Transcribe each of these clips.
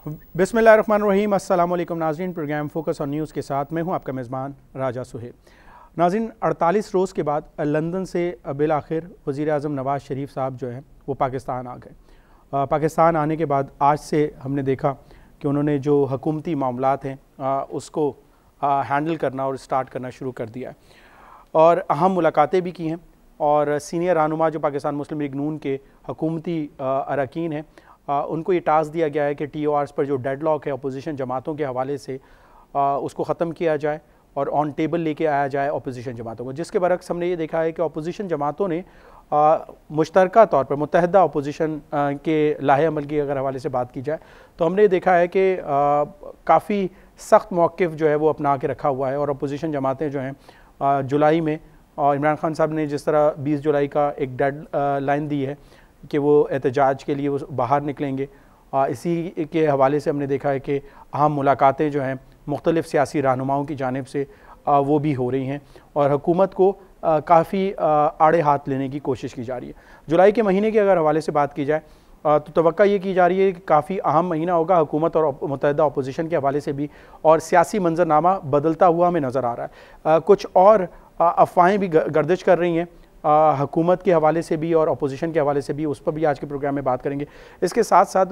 बिस्मिल्लाहिर्रहमानिर्रहीम। अस्सलाम वालेकुम नाज़रीन, प्रोग्राम फोकस ऑन न्यूज़ के साथ मैं हूं आपका मेज़बान राजा सुहेल। नाज़रीन, 48 रोज़ के बाद लंदन से बिलाखिर वज़ीर आज़म नवाज़ शरीफ साहब जो हैं वो पाकिस्तान आ गए। पाकिस्तान आने के बाद आज से हमने देखा कि उन्होंने जो हुकूमती मामलात हैं उसको हैंडल करना और स्टार्ट करना शुरू कर दिया है और अहम मुलाकातें भी की हैं और सीनियर रहनुमा जो पाकिस्तान मुस्लिम लीग नून के हुकूमती अरकान हैं उनको ये टास्क दिया गया है कि TORs पर जो डेडलॉक है अपोजिशन जमातों के हवाले से उसको ख़त्म किया जाए और ऑन टेबल लेके आया जाए अपोजिशन जमातों को, जिसके बरक्स हमने ये देखा है कि अपोजिशन जमातों ने मुश्तरका तौर पर मुत्तहदा अपोजिशन के लाहे अमल की अगर हवाले से बात की जाए तो हमने ये देखा है कि काफ़ी सख्त मौक़िफ़ जो है वो अपना के रखा हुआ है और अपोजिशन जमातें जो हैं जुलाई में इमरान खान साहब ने जिस तरह 20 जुलाई का एक डेड लाइन दी है कि वो एहतजाज के लिए वो बाहर निकलेंगे, इसी के हवाले से हमने देखा है कि अहम मुलाकातें जो हैं मुख्तलिफ़ सियासी रहनुमाओं की जानिब से वो भी हो रही हैं और हुकूमत को काफ़ी आड़े हाथ लेने की कोशिश की जा रही है। जुलाई के महीने के अगर हवाले से बात की जाए तो तवक्का ये की जा रही है कि काफ़ी अहम महीना होगा हुकूमत और मुत्तहदा अपोजिशन के हवाले से भी, और सियासी मंजरनामा बदलता हुआ हमें नज़र आ रहा है। कुछ और अफवाहें भी गर्दिश कर रही हैं हुकूमत के हवाले से भी और अपोजिशन के हवाले से भी, उस पर भी आज के प्रोग्राम में बात करेंगे। इसके साथ साथ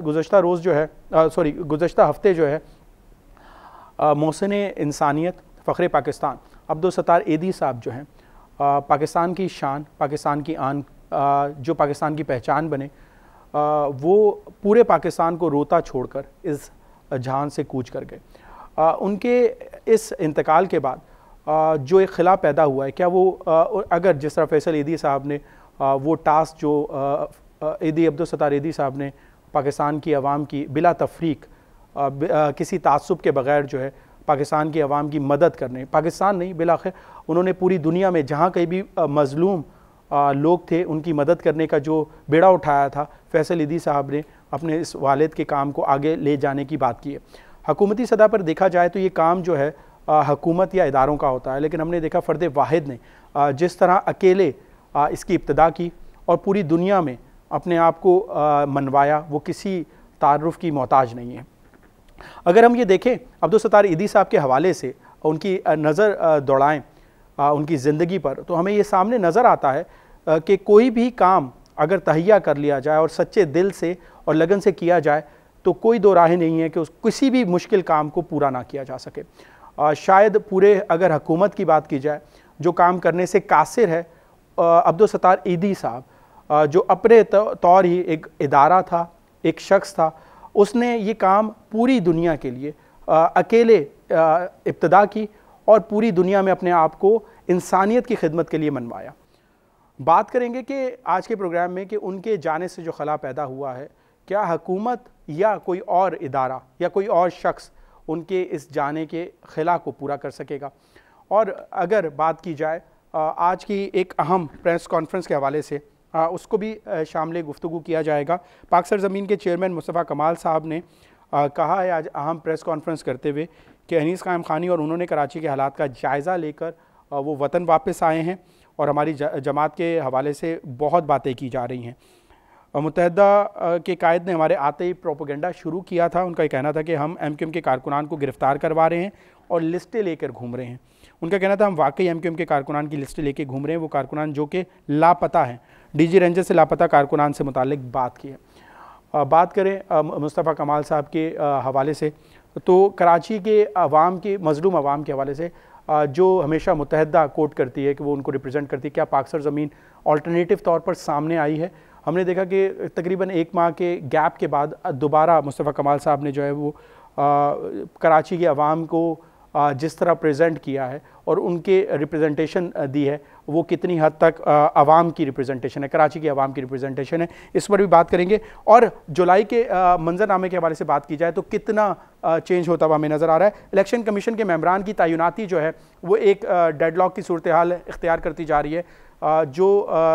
गुज़श्ता हफ्ते जो है मोहसिन इंसानियत फ़ख्र पाकिस्तान अब्दुल सत्तार एदी साहब जो हैं पाकिस्तान की शान, पाकिस्तान की आन, जो पाकिस्तान की पहचान बने, वो पूरे पाकिस्तान को रोता छोड़कर इस जहान से कूच कर गए। उनके इस इंतकाल के बाद जो एक खिला पैदा हुआ है, क्या वो अगर जिस तरह फैसल एदी साहब ने वो टास्क जो अब्दुल सत्तार एदी साहब ने पाकिस्तान की आवाम की बिला तफरीक किसी तासुब के बग़ैर जो है पाकिस्तान की आवाम की मदद करने, पाकिस्तान नहीं बिलाखिर उन्होंने पूरी दुनिया में जहाँ कहीं भी मज़लूम लोग थे उनकी मदद करने का जो बेड़ा उठाया था, फैसल एदी साहब ने अपने इस वालिद के काम को आगे ले जाने की बात की है। हुकूमती सतह पर देखा जाए तो ये काम जो है हुकूमत या इदारों का होता है, लेकिन हमने देखा फ़र्द वाहिद ने जिस तरह अकेले इसकी इब्तिदा की और पूरी दुनिया में अपने आप को मनवाया, वो किसी तारुफ़ की मोहताज नहीं है। अगर हम ये देखें अब्दुल सत्तार एदी साहब के हवाले से उनकी नज़र दौड़ाएँ उनकी ज़िंदगी पर, तो हमें ये सामने नज़र आता है कि कोई भी काम अगर तहैया कर लिया जाए और सच्चे दिल से और लगन से किया जाए तो कोई दो राहें नहीं है कि किसी भी मुश्किल काम को पूरा ना किया जा सके। शायद पूरे अगर हुकूमत की बात की जाए जो काम करने से कासिर है अब्दुल सत्तार एदी साहब, जो अपने तौर ही एक इदारा था, एक शख्स था, उसने ये काम पूरी दुनिया के लिए अकेले इब्तिदा की और पूरी दुनिया में अपने आप को इंसानियत की खिदमत के लिए मनवाया। बात करेंगे कि आज के प्रोग्राम में कि उनके जाने से जो खला पैदा हुआ है, क्या हुकूमत या कोई और इदारा या कोई और शख्स उनके इस जाने के खिला को पूरा कर सकेगा। और अगर बात की जाए आज की एक अहम प्रेस कॉन्फ्रेंस के हवाले से, उसको भी शामिल गुफ्तगू किया जाएगा। पाक सरज़मीन के चेयरमैन मुस्तफ़ा कमाल साहब ने कहा है आज अहम प्रेस कॉन्फ्रेंस करते हुए कि अनीस कायम खानी और उन्होंने कराची के हालात का जायज़ा लेकर वो वतन वापस आए हैं और हमारी जमात के हवाले से बहुत बातें की जा रही हैं। मुत्तहदा के कायद ने हमारे आते ही प्रोपेगेंडा शुरू किया था। उनका कहना था कि हम MQM के कारकुनान को गिरफ़्तार करवा रहे हैं और लिस्टें लेकर घूम रहे हैं। उनका कहना था हम वाकई MQM के कारकुनान की लिस्टें लेकर घूम रहे हैं, वो कारकुनान जो कि लापता हैं। DG रेंजर से लापता कारकुनान से मुताल्लिक बात की है। बात करें मुस्तफ़ा कमाल साहब के हवाले से तो कराची के अवाम के मज़लूम अवाम के हवाले से जो हमेशा मुत्तहदा कोट करती है कि वो उनको रिप्रेजेंट करती है, क्या पाक सरज़मीन अल्टरनेटिव तौर पर सामने आई है। हमने देखा कि तकरीबन 1 माह के गैप के बाद दोबारा मुस्तफ़ा कमाल साहब ने जो है वो कराची के अवाम को जिस तरह प्रेजेंट किया है और उनके रिप्रेजेंटेशन दी है, वो कितनी हद तक अवाम की रिप्रेजेंटेशन है, कराची की अवाम की रिप्रेजेंटेशन है, इस पर भी बात करेंगे। और जुलाई के मंजरनामे के हवाले से बात की जाए तो कितना चेंज होता हुआ हमें नज़र आ रहा है। इलेक्शन कमीशन के मेंबरान की तैनाती जो है वो एक डेडलॉक की सूरत हाल इख्तियार करती जा रही है, जो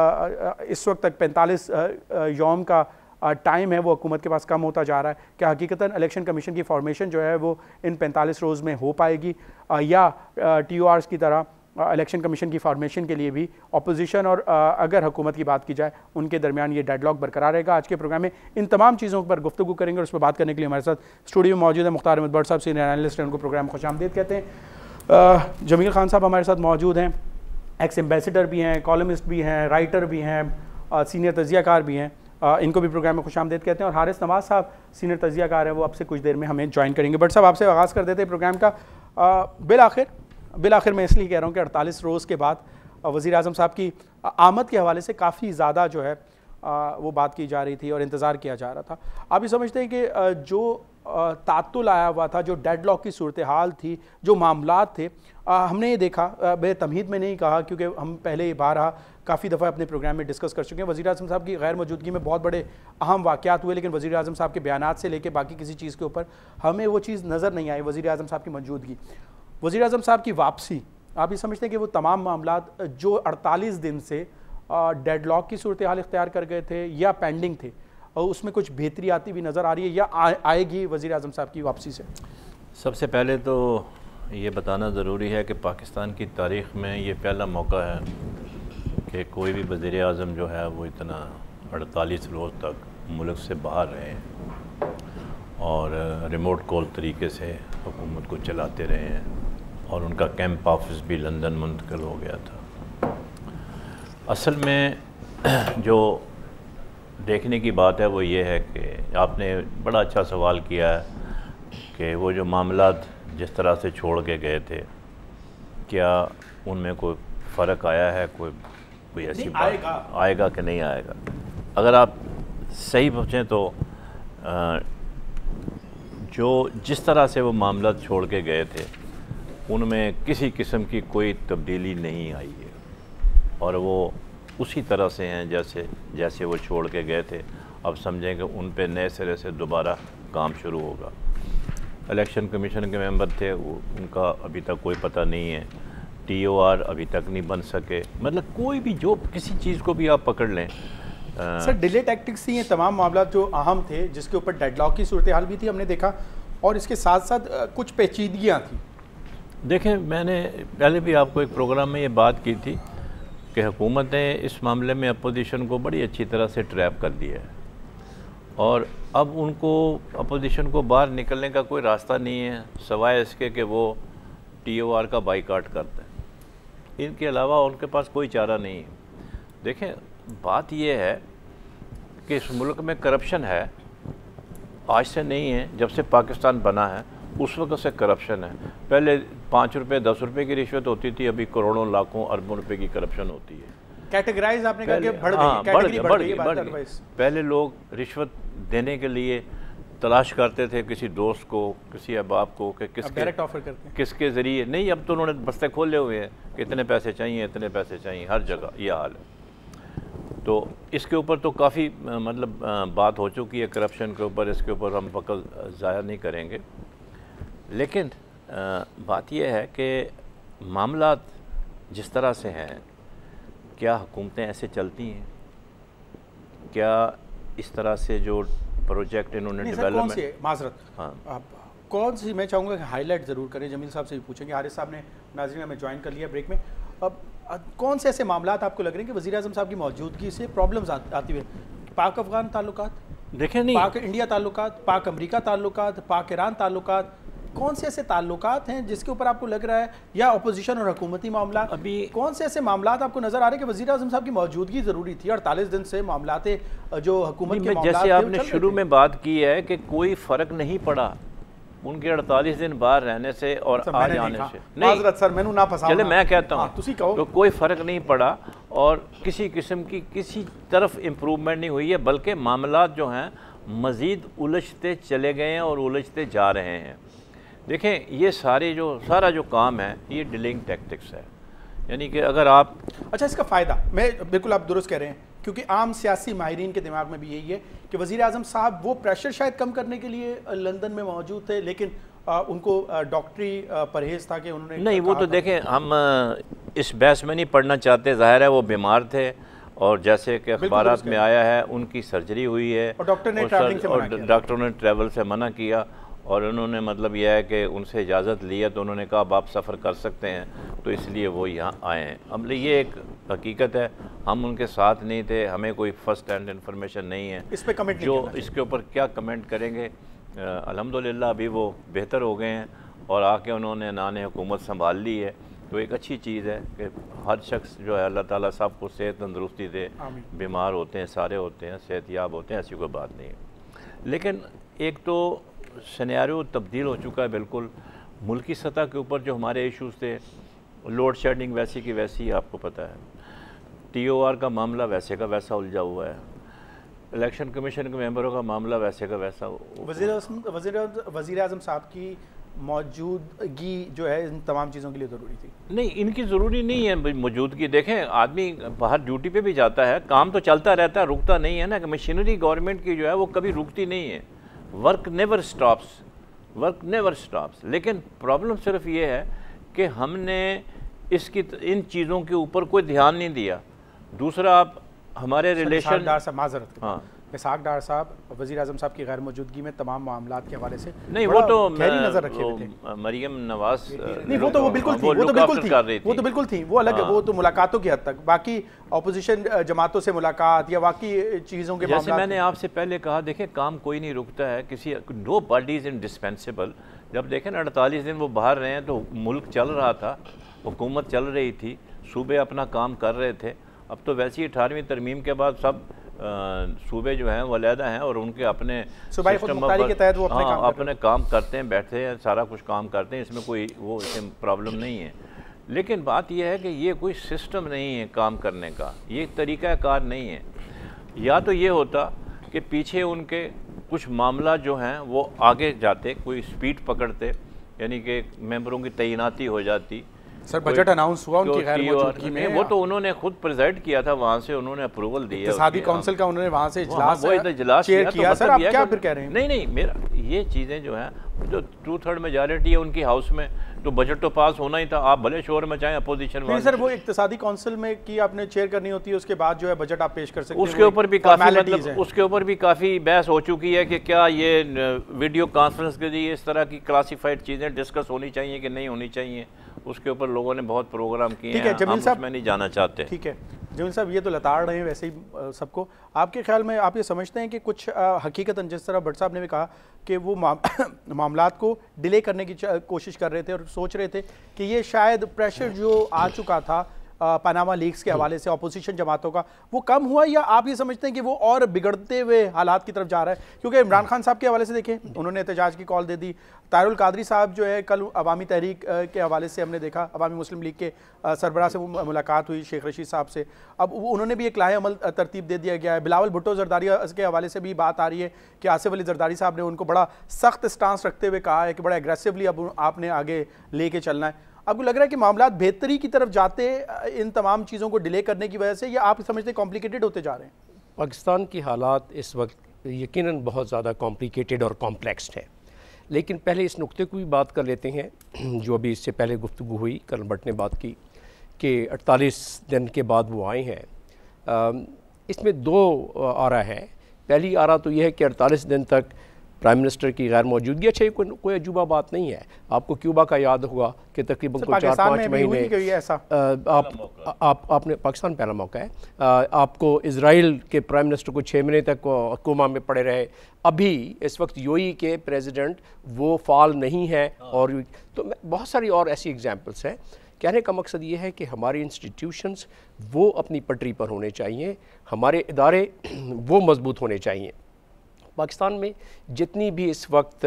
इस वक्त तक 45 यौम का टाइम है वो हुकूमत के पास कम होता जा रहा है। क्या हकीकतन इलेक्शन कमीशन की फॉर्मेशन जो है वो इन 45 रोज़ में हो पाएगी या TORs की तरह الیکشن کمیشن کی فارمیشن کے لیے بھی اپوزیشن اور اگر حکومت کی بات کی جائے ان کے درمیان یہ ڈیڈ لاک برقرار رہے گا. آج کے پروگرام میں ان تمام چیزوں پر گفتگو کریں گے اور اس پر بات کرنے کے لیے ہمارے ساتھ اسٹوڈیو میں موجود ہے مختار احمد بٹ صاحب, سینئر اینالسٹ ہیں, ان کو پروگرام خوش آمدید کہتے ہیں. جمیل خان صاحب ہمارے ساتھ موجود ہیں, ایکس ایمبیسڈر بھی ہیں, کالمسٹ بھی ہیں, رائٹر بھی ہیں, سینئر تجزیہ کار بھی ہیں, ان کو بھی پروگرام میں خوش آمدید کہتے ہیں. اور حارث نواز صاحب سینئر تجزیہ کار ہیں, وہ اب سے کچھ دیر میں ہمیں جوائن کریں گے. بٹ صاحب آپ سے آغاز کر دیتے ہیں پروگرام کا. بالآخر میں اس لیے کہہ رہا ہوں کہ 48 روز کے بعد وزیر اعظم صاحب کی آمد کے حوالے سے کافی زیادہ جو ہے وہ بات کی جا رہی تھی اور انتظار کیا جا رہا تھا. آپ یہ سمجھتے ہیں کہ جو تعطل آیا ہوا تھا, جو ڈیڈ لاک کی صورتحال تھی, جو معاملات تھے, ہم نے یہ دیکھا, بے تمہید میں نہیں کہا کیونکہ ہم پہلے یہ بارہا کافی دفعہ اپنے پروگرام میں ڈسکس کر چکے ہیں, وزیر اعظم صاحب کی غیر موجودگی میں بہت بڑے اہم واقعات ہوئے, لیکن وزیر اعظم صاحب کے بیانات سے لے کے باقی کسی چیز کے اوپر ہمیں وہ چیز نظر نہیں آئی, وزیر اعظم صاحب کی موجودگی. وزیر اعظم صاحب کی واپسی, آپ یہ سمجھتے ہیں کہ وہ تمام معاملات جو 48 دن سے ڈیڈ لاک کی صورتحال اختیار کر گئے تھے یا پینڈنگ تھے, اور اس میں کچھ بہتری آتی ہوئی نظر آ رہی ہے یا آئے گی وزیر اعظم صاحب کی واپسی سے؟ سب سے پہلے تو یہ بتانا ضروری ہے کہ پاکستان کی تاریخ میں یہ پہلا موقع ہے کہ کوئی بھی وزیر اعظم جو ہے وہ اتنا 48 روز تک ملک سے باہر رہے ہیں اور ریموٹ کال طریقے سے حکومت کو چلاتے رہے ہیں, اور ان کا کیمپ آفس بھی لندن منتقل ہو گیا تھا. اصل میں جو دیکھنے کی بات ہے وہ یہ ہے کہ آپ نے بڑا اچھا سوال کیا ہے کہ وہ جو معاملات جس طرح سے چھوڑ کے گئے تھے, کیا ان میں کوئی فرق آیا ہے, کوئی ایسی بات آئے گا کہ نہیں آئے گا. اگر آپ صحیح پوچھیں تو جس طرح سے وہ معاملات چھوڑ کے گئے تھے ان میں کسی قسم کی کوئی تبدیلی نہیں آئی ہے, اور وہ اسی طرح سے ہیں جیسے وہ چھوڑ کے گئے تھے. اب سمجھیں کہ ان پہ نئے سرے سے دوبارہ کام شروع ہوگا. الیکشن کمیشن کے ممبر تھے, ان کا ابھی تک کوئی پتہ نہیں ہے. ٹی او آر ابھی تک نہیں بن سکے. مطلب کوئی بھی جو کسی چیز کو بھی آپ پکڑ لیں. سر ڈیلے ٹیکٹکس تھی یہ تمام معاملات جو اہم تھے, جس کے اوپر ڈیڈ لاک کی صورتحال بھی تھی, ہم نے دیکھا, اور اس کے ساتھ ساتھ کچھ پیچیدگیاں تھیں. دیکھیں, میں نے پہلے بھی آپ کو ایک پروگرام میں یہ بات کی تھی کہ حکومت نے اس معاملے میں اپوزیشن کو بڑی اچھی طرح سے ٹریپ کر دیا ہے, اور اب ان کو اپوزیشن کو باہر نکلنے کا کوئی راستہ نہیں ہے سوائے اس کے کہ وہ ٹی او آر کا بائیکاٹ کرتے ہیں. ان کے علاوہ ان کے پاس کوئی چارہ نہیں ہے. دیکھیں, بات یہ ہے کہ اس ملک میں کرپشن ہے, آج سے نہیں ہے, جب سے پاکستان بنا ہے اس وقت سے کرپشن ہے. پہلے 5 روپے 10 روپے کی رشوت ہوتی تھی, ابھی کروڑوں لاکھوں اربوں روپے کی کرپشن ہوتی ہے. کیٹیگرائز آپ نے کہا کہ بڑھ گئی. پہلے لوگ رشوت دینے کے لیے تلاش کرتے تھے کسی دوست کو, کسی احباب کو, کہ کس کے ذریعے نہیں. اب تو انہوں نے بستے کھولے ہوئے ہیں کہ اتنے پیسے چاہیے, اتنے پیسے چاہیے, ہر جگہ یہ حال ہے. تو اس کے اوپر تو کافی مطلب بات ہو چکی ہے کرپشن کے اوپر, اس کے اوپر ہم وقت ضائع نہیں کریں گے. لیکن بات یہ ہے کہ معاملات جس طرح سے ہیں, کیا حکومتیں ایسے چلتی ہیں؟ کیا اس طرح سے جو پروجیکٹ انہوں نے ڈیولپمنٹ, معذرت, کون سی, میں چاہوں گا کہ ہائی لائٹ ضرور کریں. جمیل صاحب سے بھی پوچھیں گے, حارث صاحب نے ناظرین ہمیں جوائن کر لیا بریک میں. اب کون سے ایسے معاملات آپ کو لگ رہے ہیں کہ وزیر اعظم صاحب کی موجودگی سے پرابلمز آتی ہوئے؟ پاک افغان تعلقات, دیکھیں نہیں, پاک انڈیا تعلقات, پاک امریکہ تعلقات, پاک ایران تعلقات, کون سے ایسے تعلقات ہیں جس کے اوپر آپ کو لگ رہا ہے, یا اپوزیشن اور حکومتی معاملات, ابھی کون سے ایسے معاملات آپ کو نظر آ رہے ہیں کہ وزیر اعظم صاحب کی موجودگی ضروری تھی؟ 48 دن سے معاملات جو حکومت کے معاملات, جیسے آپ نے شروع میں بات کی ہے کہ کوئی فرق نہیں پڑا ان کے 48 دن باہر رہنے سے اور آج آنے سے. معذرت سر, میں نہ پھنساؤں, چلے میں کہتا ہوں تو کوئی فرق نہیں پڑا, اور کسی قسم کی کسی طرف امپروومنٹ نہیں ہوئی ہے, بلکہ معاملات جو ہیں مزید الجھتے چلے گئے ہیں اور الجھتے جا رہے ہیں. دیکھیں, یہ سارا جو کام ہے یہ ڈیلنگ ٹیکٹکس ہے. یعنی کہ اگر آپ, اچھا, اس کا فائدہ, میں بالکل آپ درست کہہ رہے ہیں, کیونکہ عام سیاسی ماہرین کے دماغ میں بھی یہی ہے کہ وزیر اعظم صاحب وہ پریشر شاید کم کرنے کے لیے لندن میں موجود تھے, لیکن ان کو ڈاکٹری پرہیز تھا کہ انہوں نے نہیں, وہ تو دیکھیں ہم اس بحث میں نہیں پڑھنا چاہتے. ظاہر ہے وہ بیمار تھے, اور جیسے کہ اخبارات میں آیا ہے ان کی سرجری ہوئی ہے, اور ڈاکٹر نے ٹریول سے منع کیا, اور انہوں نے مطلب یہ ہے کہ ان سے اجازت لی ہے تو انہوں نے کہا اب آپ سفر کر سکتے ہیں، تو اس لیے وہ یہاں آئے ہیں۔ اب یہ ایک حقیقت ہے، ہم ان کے ساتھ نہیں تھے، ہمیں کوئی فرسٹ ہینڈ انفارمیشن نہیں ہے اس پہ کمنٹ جو اس کے اوپر کیا کمنٹ کریں گے۔ الحمدللہ ابھی وہ بہتر ہو گئے ہیں اور آ کے انہوں نے نان حکومت سنبھال لی ہے، تو ایک اچھی چیز ہے کہ ہر شخص جو ہے اللہ تعالیٰ سب کو صحت تندرستی دے، بیمار ہوتے ہیں سارے ہوتے ہیں، صحت یاب ہوتے ہیں، ایسی کوئی بات نہیں ہے۔ لیکن ایک تو سینیریو تبدیل ہو چکا ہے بالکل، ملکی سطح کے اوپر جو ہمارے ایشوز تھے، لوڈ شیڈنگ ویسی کی ویسی آپ کو پتہ ہے، ٹی او آر کا معاملہ ویسے کا ویسا الجھا ہوا ہے، الیکشن کمیشن کے ممبروں کا معاملہ ویسے کا ویسا۔ وزیر اعظم صاحب کی موجودگی جو ہے ان تمام چیزوں کے لیے ضروری تھی؟ نہیں، ان کی ضروری نہیں ہے موجودگی۔ دیکھیں آدمی باہر ڈیوٹی پہ بھی جاتا ہے، کام تو چلتا رہتا ہے، رکتا نہیں ہے نا، کہ مشینری گورنمنٹ کی جو ہے وہ کبھی رکتی نہیں ہے، ورک نیور سٹاپس۔ لیکن پرابلم صرف یہ ہے کہ ہم نے ان چیزوں کے اوپر کوئی دھیان نہیں دیا۔ دوسرا آپ ہمارے ریلیشن، ہاں اسحاق ڈار صاحب وزیر اعظم صاحب کی غیر موجودگی میں تمام معاملات کے حوالے سے نہیں، وہ تو گہری نظر رکھے ہوئے تھے۔ مریم نواز نہیں، وہ تو بالکل تھی، وہ الگ ہے، وہ تو ملاقاتوں کی حد تک، باقی اپوزیشن جماعتوں سے ملاقات یا باقی چیزوں کے جیسے میں نے آپ سے پہلے کہا، دیکھیں کام کوئی نہیں رکتا ہے، کسی نو باڈی از انڈسپینسیبل۔ جب دیکھیں 48 دن وہ باہر رہے ہیں تو ملک چل رہا تھا، حکومت چل رہی تھی، صوبے اپنا کام کر رہے تھے۔ اب تو ویسی 18ویں ترمیم کے بعد سب صوبے جو ہیں وہ علیحدہ ہیں اور ان کے اپنے صوبائی خود مختاری کے تحت وہ اپنے کام کرتے ہیں، بیٹھتے ہیں، سارا کچھ کام کرتے ہیں، اس میں کوئی وہ پرابلم نہیں ہے۔ لیکن بات یہ ہے کہ یہ کوئی سسٹم نہیں ہے کام کرنے کا، یہ طریقہ کار نہیں ہے۔ یا تو یہ ہوتا کہ پیچھے ان کے کچھ معاملہ جو ہیں وہ آگے جاتے، کوئی سپیڈ پکڑتے، یعنی کہ ممبروں کی تعیناتی ہو جاتی۔ سر بجٹ اناؤنس ہوا ان کی غیر موجودگی میں، وہ تو انہوں نے خود پریزائڈ کیا تھا، وہاں سے انہوں نے اپروول دی ہے، اقتصادی کونسل کا انہوں نے وہاں سے اجلاس چیئر کیا۔ سر آپ کیا پھر کہہ رہے ہیں؟ نہیں، میرا یہ چیزیں جو ہیں جو 2/3 میجارٹی ہے ان کی ہاؤس میں، تو بجٹ تو پاس ہونا ہی تھا، آپ بھلے شور میں چاہیں اپوزیشن والے۔ سر وہ اقتصادی کونسل میں کی آپ نے چیئر کرنی ہوتی ہے، اس کے بعد جو ہے بجٹ آپ پیش کر سکتے ہیں، اس کے اوپر بھی کافی مطلب اس کے اوپر بھی کافی بحث ہو چکی ہے کہ کیا یہ ویڈیو کانفرنس کے ذریعے اس طرح کی کلاسیفائڈ چیزیں ڈسکس ہونی چاہیے کہ نہیں ہونی چاہیے۔ اس کے اوپر لوگوں نے بہت پروگرام کیے ہیں، ہم اس میں نہیں جانا چاہتے۔ ٹھیک ہے جمیل صاحب، یہ تو لتاڑ رہے ہیں ویسے ہی سب کو۔ آپ کے خیال میں آپ یہ سمجھتے ہیں کہ کچھ حقیقتاً جس طرح بٹ صاحب نے بھی کہا کہ وہ معاملات کو ڈیلے کرنے کی کوشش کر رہے تھے اور سوچ رہے تھے کہ یہ شاید پریشر جو آ چکا تھا پاناما لیکس کے حوالے سے اپوزیشن جماعتوں کا وہ کم ہوا، یا آپ یہ سمجھتے ہیں کہ وہ اور بگڑتے ہوئے حالات کی طرف جا رہا ہے؟ کیونکہ عمران خان صاحب کے حوالے سے دیکھیں، انہوں نے احتجاج کی کال دے دی۔ طاہر القادری صاحب جو ہے کل عوامی تحریک کے حوالے سے ہم نے دیکھا، عوامی مسلم لیگ کے سربراہ سے ملاقات ہوئی شیخ رشید صاحب سے، اب انہوں نے بھی ایک لائحہ عمل ترتیب دے دیا گیا ہے۔ بلاول بھٹو زرداری کے حوالے سے بھی بات آ رہی ہے کہ آصف علی زرداری صاحب نے ان کو بڑا سخت سٹانس رکھتے ہوئے کہا ہے کہ بڑا ایگریسولی اب آپ نے آگے لے کے چلنا ہے۔ آپ کو لگ رہا ہے کہ معاملات بہتری کی طرف جاتے ان تمام چیزوں کو ڈیلے کرنے کی وجہ سے، یا آپ سمجھتے کمپلیکیٹڈ ہوتے جا رہے ہیں؟ پاکستان کی حالات اس وقت یقیناً بہت زیادہ کمپلیکیٹڈ اور کمپلیکسڈ ہے، لیکن پہلے اس نقطے کو بھی بات کر لیتے ہیں جو ابھی اس سے پہلے گفتگو ہوئی، کرنل بٹ نے بات کی کہ 48 دن کے بعد وہ آئے ہیں۔ اس میں دو آرا ہے۔ پہلی آرا تو یہ ہے کہ 48 دن تک پرائم منسٹر کی غیر موجودگی، اچھا یہ کوئی عجوبہ بات نہیں ہے۔ آپ کو کیوبا کا یاد ہوگا کہ تقریباً 4-5 مہینے آپ نے پاکستان پہلا موقع ہے، آپ کو اسرائیل کے پرائم منسٹر کو 6 مہینے تک کوما میں پڑے رہے۔ ابھی اس وقت یو اے کے پریزیڈنٹ وہ فعال نہیں ہے، اور تو بہت ساری اور ایسی ایگزامپلس ہیں۔ کہنے کا مقصد یہ ہے کہ ہماری انسٹیٹیوشنز وہ اپنی پٹری پر ہونے چاہیے، ہمارے ادارے وہ مضبوط ہونے چاہیے۔ پاکستان میں جتنی بھی اس وقت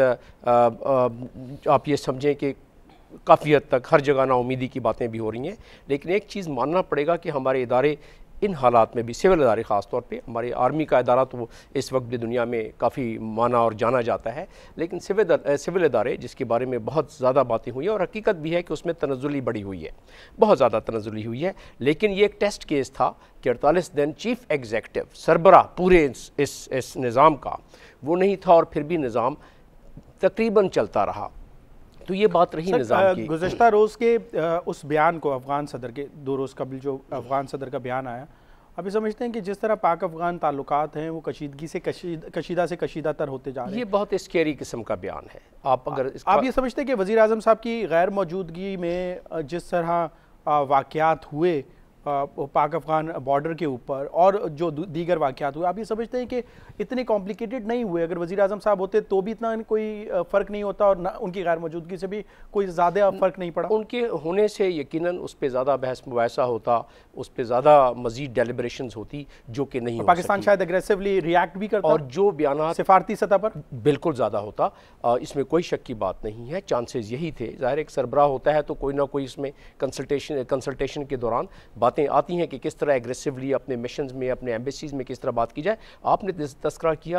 آپ یہ سمجھیں کہ کافی حد تک ہر جگہ نا امیدی کی باتیں بھی ہو رہی ہیں، لیکن ایک چیز ماننا پڑے گا کہ ہمارے ادارے ان حالات میں بھی، سول ادارے خاص طور پہ، ہمارے آرمی کا ادارہ تو اس وقت بھی دنیا میں کافی مانا اور جانا جاتا ہے، لیکن سول ادارے جس کے بارے میں بہت زیادہ باتیں ہوئی ہیں، اور حقیقت بھی ہے کہ اس میں تنزلی بڑی ہوئی ہے، بہت زیادہ تنزلی ہوئی ہے، لیکن یہ ایک ٹیسٹ کیس تھا کہ 48 دن چیف ایگزیکٹو سربراہ پورے اس نظام کا وہ نہیں تھا، اور پھر بھی نظام تقریباً چلتا رہا۔ تو یہ بات رہی نظام کی۔ گزشتہ روز کے اس بیان کو افغان صدر کے 2 روز قبل جو افغان صدر کا بیان آیا، ابھی سمجھتے ہیں کہ جس طرح پاک افغان تعلقات ہیں وہ کشیدگی سے کشیدہ سے کشیدہ تر ہوتے جا رہے ہیں؟ یہ بہت اسکیری قسم کا بیان ہے. آپ یہ سمجھتے ہیں کہ وزیر اعظم صاحب کی غیر موجودگی میں جس طرح واقعات ہوئے پاک افغان بارڈر کے اوپر اور جو دیگر واقعات ہوئے، آپ یہ سمجھتے ہیں کہ اتنے کمپلیکیٹڈ نہیں ہوئے؟ اگر وزیر اعظم صاحب ہوتے تو بھی اتنا کوئی فرق نہیں ہوتا، اور ان کی غیر موجودگی سے بھی کوئی زیادہ فرق نہیں پڑا؟ ان کے ہونے سے یقیناً اس پہ زیادہ بحث مباحثہ ہوتا، اس پہ زیادہ مزید ڈیلیبریشنز ہوتی، جو کہ نہیں ہو سکی. پاکستان شاید اگریسولی ریاکٹ بھی کرتا، اور جو بیانات سفارتی سطح پر بالکل زیادہ ہوتا. اس میں کوئی شک کی بات نہیں ہے. چانسز یہی تھے. ظاہر ایک سربراہ ہوتا ہے تو کوئی نہ کوئی اس میں کنسلٹیشن کے دوران باتیں آتی ہیں کہ کس طرح ایگریسولی اپنے مشنز میں، اپنے ایمبیسیز میں کس طرح بات کی جائے. آپ نے تذکرہ کیا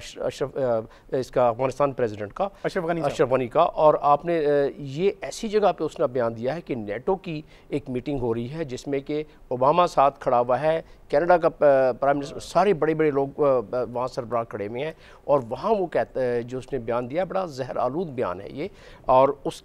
اس کا افغانستان پریزیڈنٹ کا، اشرف غنی کا، اور آپ نے یہ ایسی جگہ پہ اس نے بیان دیا ہے کہ نیٹو کی ایک میٹنگ ہو رہی ہے جس میں کہ اوباما ساتھ کھڑا ہوا ہے، کینیڈا کا پرائم منسٹر، سارے بڑے بڑے لوگ وہاں سربراہ کھڑے ہوئے ہیں، اور وہاں وہ کہتا ہے، جو اس نے بیان دیا بڑا زہر آلود بیان ہے یہ، اور اس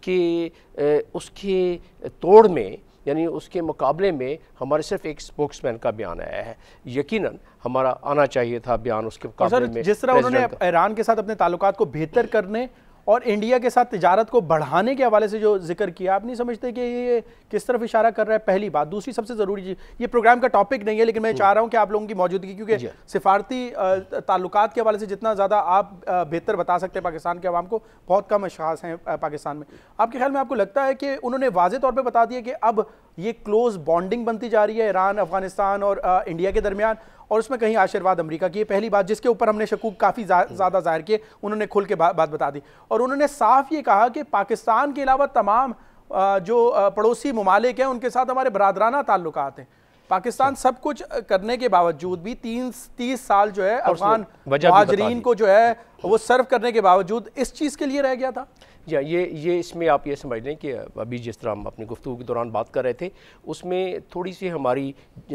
کے توڑ میں، یعنی اس کے مقابلے میں ہمارے صرف ایک سپوکس مین کا بیان آیا ہے. یقیناً ہمارا آنا چاہیے تھا بیان اس کے مقابلے میں. جس طرح انہوں نے ایران کے ساتھ اپنے تعلقات کو بہتر کرنے اور انڈیا کے ساتھ تجارت کو بڑھانے کے حوالے سے جو ذکر کیا، آپ نہیں سمجھتے کہ یہ کس طرف اشارہ کر رہا ہے؟ پہلی بات. دوسری سب سے ضروری چیز، یہ پروگرام کا ٹاپک نہیں ہے لیکن میں چاہ رہا ہوں کہ آپ لوگوں کی موجودگی، کیونکہ سفارتی تعلقات کے حوالے سے جتنا زیادہ آپ بہتر بتا سکتے ہیں پاکستان کے عوام کو، بہت کم اشخاص ہیں پاکستان میں. آپ کے خیال میں آپ کو لگتا ہے کہ انہوں نے واضح طور پہ بتا دیا کہ اب یہ کلوز بانڈنگ بنتی جا رہی ہے ایران، افغانستان اور انڈیا کے درمیان، اور اس میں کہیں آشیرواد امریکہ کی؟ یہ پہلی بات جس کے اوپر ہم نے شکوک کافی زیادہ ظاہر کیے، انہوں نے کھل کے بات بتا دی. اور انہوں نے صاف یہ کہا کہ پاکستان کے علاوہ تمام جو پڑوسی ممالک ہیں ان کے ساتھ ہمارے برادرانہ تعلقات ہیں. پاکستان سب کچھ کرنے کے باوجود بھی 30 سال جو ہے افغان مہاجرین کو جو ہے وہ سرو کرنے کے باوجود اس چیز کے لیے رہ گیا تھا. یہ اس میں آپ یہ سمجھ لیں کہ ابھی جس طرح ہم اپنی گفتگو کے دوران بات کر رہے تھے، اس میں تھوڑی سی ہماری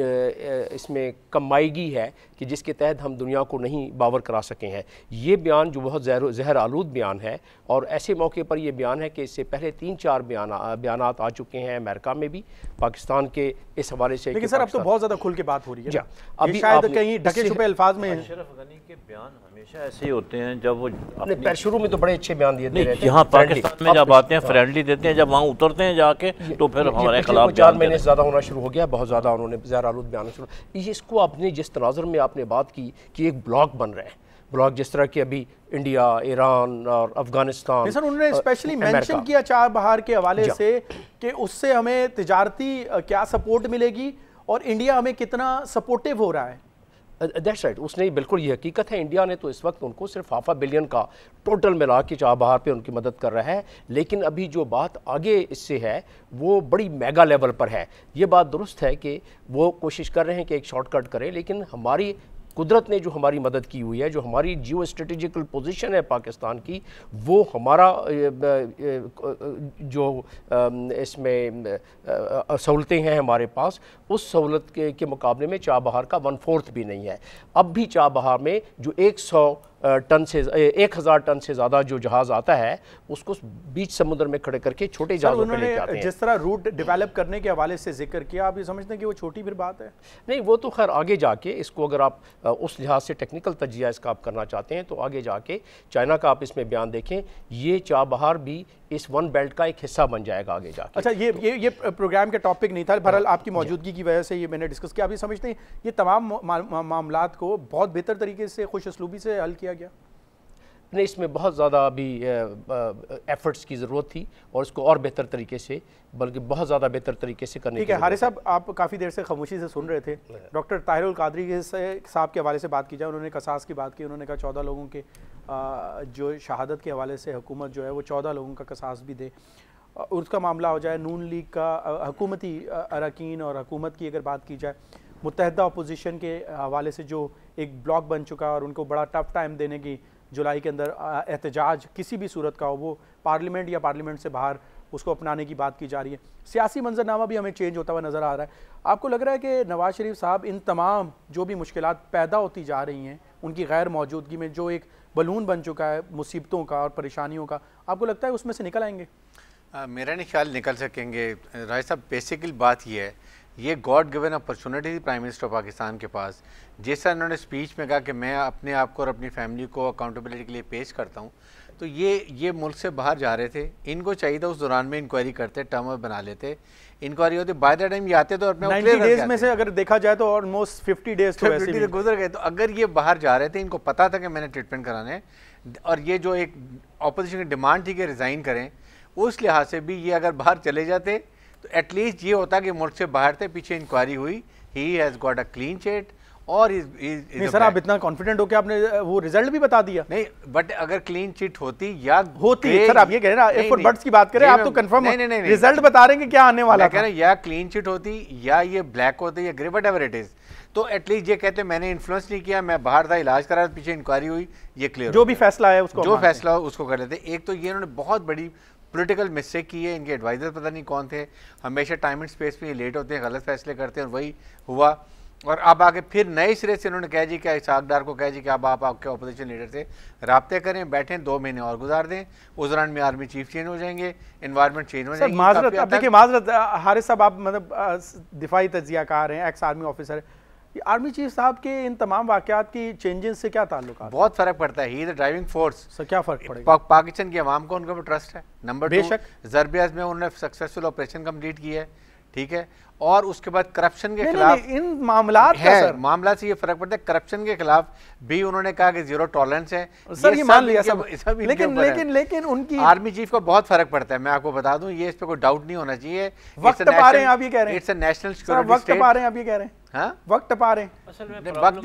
اس میں کمائیگی ہے کہ جس کے تحت ہم دنیا کو نہیں باور کرا سکے ہیں. یہ بیان جو بہت زہر آلود بیان ہے، اور ایسے موقع پر یہ بیان ہے کہ اس سے پہلے 3-4 بیانات آ چکے ہیں امریکہ میں بھی پاکستان کے اس حوالے سے. لیکن سر اب تو بہت زیادہ کھل کے بات ہو رہی ہے، ابھی شاید کہیں ڈھکے چھپے الفاظ میں. اشرف غنی کے بیان ہمیشہ ایسے ہی ہوتے ہیں، جب وہ اپنے شروع میں تو بڑے اچھے بیان دیتے رہتے ہیں، یہاں پاکستان میں جب آتے ہیں فرینڈلی دیتے ہیں، جب وہاں اترتے ہیں جا کے تو پھر ہمارے خلاف 4 مہینے سے زیادہ ہونا شروع ہو گیا. بہت زیادہ انہوں نے زہر آلود بیان شروع. اس کو آپ نے جس تناظر میں آپ نے بات کی کہ ایک بلاک بن رہے ہیں، بلاک جس طرح کہ ابھی انڈیا، ایران اور افغانستان. سر انہوں نے اسپیشلی مینشن کیا چار بہار کے حوالے سے کہ اس سے ہمیں تجارتی کیا سپورٹ ملے گی اور انڈیا ہمیں کتنا سپورٹیو ہو رہا ہے. That's right. اس نے بالکل یہ حقیقت ہے. انڈیا نے تو اس وقت ان کو صرف $500 بلین کا ٹوٹل ملا کے چار بہار پہ ان کی مدد کر رہا ہے، لیکن ابھی جو بات آگے اس سے ہے وہ بڑی میگا لیول پر ہے. یہ بات درست ہے کہ وہ کوشش کر رہے ہیں کہ ایک شارٹ کٹ کریں، لیکن ہماری قدرت نے جو ہماری مدد کی ہوئی ہے، جو ہماری جیو اسٹریٹجیکل پوزیشن ہے پاکستان کی، وہ ہمارا جو اس میں سہولتیں ہیں ہمارے پاس، اس سہولت کے مقابلے میں چابہار کا 1/4 بھی نہیں ہے. اب بھی چابہار میں جو 1000 ٹن سے زیادہ جو جہاز آتا ہے اس کو بیچ سمندر میں کھڑے کر کے چھوٹے جہازوں پہ لے کے آتے ہیں. جس طرح روٹ ڈیولپ کرنے کے حوالے سے ذکر کیا، آپ یہ سمجھتے ہیں کہ وہ چھوٹی پھر بات ہے؟ نہیں، وہ تو خیر آگے جا کے اس کو اگر آپ اس لحاظ سے ٹیکنیکل تجزیہ اس کا آپ کرنا چاہتے ہیں تو آگے جا کے چائنا کا آپ اس میں بیان دیکھیں، یہ چابہار بھی اس ون بیلٹ کا ایک حصہ بن جائے گا آگے جا کے. اچھا، یہ پروگرام کا ٹاپک نہیں تھا، بہرحال آپ کی موجودگی کی وجہ سے یہ میں نے ڈسکس کیا. آپ یہ سمجھتے ہیں یہ تمام معاملات کو بہت بہتر طریقے سے، خوش اسلوبی سے حل کیا گیا؟ نہیں، اس میں بہت زیادہ ابھی ایفرٹس کی ضرورت تھی اور اس کو اور بہتر طریقے سے، بلکہ بہت زیادہ بہتر طریقے سے کرنے کی. ٹھیک ہے حارث صاحب، آپ کافی دیر سے خاموشی سے سن رہے تھے. ڈاکٹر طاہر القادری صاحب کے حوالے سے بات کی جائے، انہوں نے قصاص کی بات کی. انہوں نے کہا 14 لوگوں کے جو شہادت کے حوالے سے حکومت جو ہے وہ 14 لوگوں کا قصاص بھی دے. اس کا معاملہ ہو جائے نون لیگ کا حکومتی اراکین اور حکومت کی اگر بات کی جائے، متحدہ اپوزیشن کے حوالے سے جو ایک بلاک بن چکا ہے اور ان کو بڑا ٹف ٹائم دینے کی جولائی کے اندر احتجاج کسی بھی صورت کا ہو، وہ پارلیمنٹ یا پارلیمنٹ سے باہر اس کو اپنانے کی بات کی جا رہی ہے. سیاسی منظرنامہ بھی ہمیں چینج ہوتا ہوا نظر آ رہا ہے. آپ کو لگ رہا ہے کہ نواز شریف صاحب ان تمام جو بھی مشکلات پیدا ہوتی جا رہی ہیں ان کی غیر موجودگی میں، جو ایک بلون بن چکا ہے مصیبتوں کا اور پریشانیوں کا، آپ کو لگتا ہے اس میں سے نکل آئیں گے؟ میرا نہیں خیال نکل سکیں گے راج صاحب. بیسیکل بات یہ ہے، یہ گاڈ گیون اپرچونٹی تھی پرائم منسٹر پاکستان کے پاس. جیسا انہوں نے اسپیچ میں کہا کہ میں اپنے آپ کو اور اپنی فیملی کو اکاؤنٹیبلٹی کے لیے پیش کرتا ہوں, تو یہ ملک سے باہر جا رہے تھے, ان کو چاہیے تھا اس دوران میں انکوائری کرتے, ٹرم بنا لیتے, انکوائری ہوتی, بائی دا ٹائم یہ آتے تو اپنے 90 ڈیز میں سے اگر دیکھا جائے تو آلموسٹ 50 ڈیز تو ایسے ہی گزر گئے. تو اگر یہ باہر جا رہے تھے, ان کو پتا تھا کہ میں نے ٹریٹمنٹ کرانا ہے, اور یہ جو ایک اپوزیشن کی ڈیمانڈ تھی کہ ریزائن کریں, اس لحاظ سے بھی یہ اگر باہر چلے جاتے تو ایٹ لیسٹ یہ ہوتا کہ ملک سے باہر تھے, پیچھے انکوائری ہوئی, he has got a clean chit. اور نہیں سر, آپ اتنا کانفیڈنٹ ہو کہ آپ نے وہ رزلٹ بھی بتا دیا. نہیں, بٹ اگر کلین چیٹ ہوتی یا ہوتی, سر آپ یہ کہہ رہے ہیں نا, ایف اور بٹس کی بات کریں, آپ تو کنفرم رزلٹ بتا رہے ہیں کہ کیا آنے والا کہہ رہے ہیں, یا کلین چیٹ ہوتی یا یہ بلیک ہوتی یا grey, whatever it is, تو ایٹ لیسٹ یہ کہتے میں نے انفلوئنس نہیں کیا, میں باہر تھا, علاج کرا, پیچھے انکوائری ہوئی, یہ کلیئر, جو بھی فیصلہ ہے اس کو, جو فیصلہ اس کو کر لیتے. ایک تو یہ انہوں نے بہت بڑی پولیٹیکل مسٹیک کی ہے, ان کے ایڈوائزر پتہ نہیں کون تھے, ہمیشہ ٹائم اینڈ اسپیس میں یہ لیٹ ہوتے ہیں, غلط فیصلے کرتے ہیں, اور وہی ہوا. اور اب آگے پھر نئے سرے سے انہوں نے کہا جی کہ اسحاق ڈار کو کہا جی کہ اب آپ کے اپوزیشن لیڈر سے رابطے کریں, بیٹھیں, 2 مہینے اور گزار دیں, اس دوران میں آرمی چیف چینج ہو جائیں گے, انوائرمنٹ چینج ہو جائیں گے. معذرت, اب دیکھیں معذرت حارث صاحب, آپ مطلب دفاعی تجزیہ کار ہیں, ایکس آرمی آفیسر ہیں, آرمی چیف صاحب کے ان تمام واقعات کی چینجز سے کیا تعلق ہے؟ بہت فرق پڑتا ہے, he is a driving force. سر کیا فرق پڑے گا؟ پاکستان کی عوام کو ان کا ٹرسٹ ہے. نمبر 2, ضرب عزم میں انہوں نے سکسیسفل آپریشن کمپلیٹ کیا ہے, ٹھیک ہے, اور اس کے بعد کرپشن کے خلاف ان معاملات ہے, معاملات سے یہ فرق پڑتا ہے. کرپشن کے خلاف بھی انہوں نے کہا کہ زیرو ٹالرنس ہے, سر یہ مان لیا سب, لیکن ان کی آرمی چیف کو بہت فرق پڑتا ہے. میں آپ کو بتا دوں, یہ اس پہ کوئی ڈاؤٹ نہیں ہونا چاہیے. وقت پا رہے ہیں آپ یہ کہہ رہے ہیں, اٹس اے نیشنل سیکورٹی وقت پا رہے ہیں آپ یہ کہہ رہے ہیں, ہاں وقت پا رہے ہیں, وقت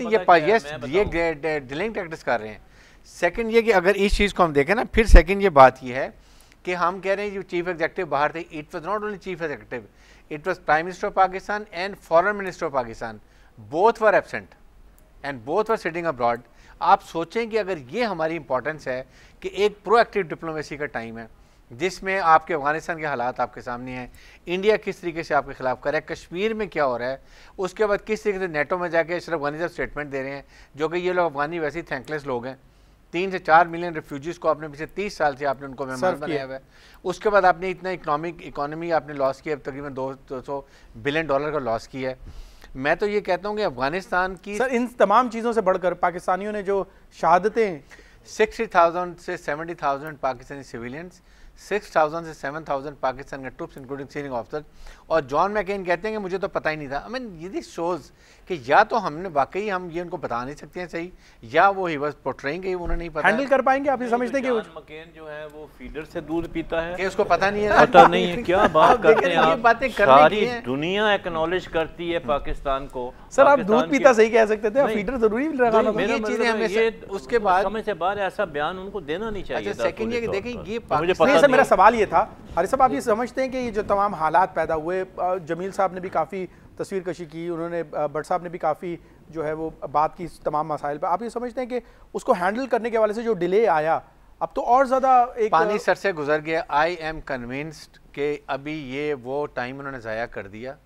یہ ڈیلنگ ٹیکٹس کر رہے ہیں. سیکنڈ یہ کہ اگر اس چیز کو ہم دیکھیں نا, پھر سیکنڈ یہ بات یہ ہے کہ ہم کہہ رہے ہیں جو چیف ایگزیکٹو باہر تھے, it was not only chief executive, it was Prime Minister of Pakistan and Foreign Minister of Pakistan. Both were absent and both were sitting abroad. آپ سوچیں کہ اگر یہ ہماری امپورٹنس ہے کہ ایک پرو ایکٹیو ڈپلومیسی کا ٹائم ہے جس میں آپ کے افغانستان کے حالات آپ کے سامنے ہیں, انڈیا کس طریقے سے آپ کے خلاف کر رہا ہے, کشمیر میں کیا ہو رہا ہے, اس کے بعد کس طریقے سے نیٹو میں جا کے اشرف غنی صاحب اسٹیٹمنٹ دے رہے ہیں, جو کہ یہ لوگ افغانی ویسے ہی تھینکلیس لوگ ہیں. 3 سے 4 ملین ریفیوجیز کو آپ نے پچھلے 30 سال سے آپ نے ان کو مہمان بنایا ہوا ہے. اس کے بعد آپ نے اتنا اکانومی آپ نے لاس کیا, تقریباً $200 بلین کا لاس کیا ہے. میں تو یہ کہتا ہوں کہ افغانستان کی سر ان تمام چیزوں سے بڑھ کر پاکستانیوں نے جو شہادتیں 60,000 سے 70,000 پاکستانی سویلینز, 6,000 سے 7,000 پاکستان کے ٹروپس انکلوڈنگ سینئر آفیسر, اور جان میکین کہتے ہیں کہ مجھے تو پتہ ہی نہیں تھا. یہ شوز کہ یا تو ہم نے واقعی ہم یہ ان کو بتا نہیں سکتے ہیں صحیح, یا وہ ہی بس پورٹریئنگ کہ انہیں نہیں پتا ہینڈل کر پائیں گے. آپ یہ سمجھتے ہیں کہ جان مکین جو ہے وہ فیڈر سے دودھ پیتا ہے کہ اس کو پتہ نہیں ہے, پتہ نہیں ہے, کیا بات کرتے ہیں آپ, باتیں ساری دنیا ایکنالج کرتی ہے پاکستان کو. سر آپ دودھ پیتا صحیح کہہ سکتے تھے, فیڈر ضروری لگانا تھا. یہ چیزیں ہمیں اس کے بعد سمجھ سے باہر ایسا بیان ان کو دینا نہیں چاہیے تھا. سیکنڈ یہ کہ دیکھیں یہ نہیں سر, میرا سوال یہ تھا حارث صاحب, آپ یہ سمجھتے ہیں کہ یہ جو تمام حالات پیدا ہوئے, جمیل صاحب نے بھی کافی تصویر کشی کی, انہوں نے بٹ صاحب نے بھی کافی جو ہے وہ بات کی تمام مسائل پہ, آپ یہ سمجھتے ہیں کہ اس کو ہینڈل کرنے کے حوالے سے جو ڈیلے آیا اب تو اور زیادہ ایک پانی سر سے گزر گیا. آئی ایم کنونسڈ کہ ابھی یہ وہ ٹائم انہوں نے ضائع کر دیا,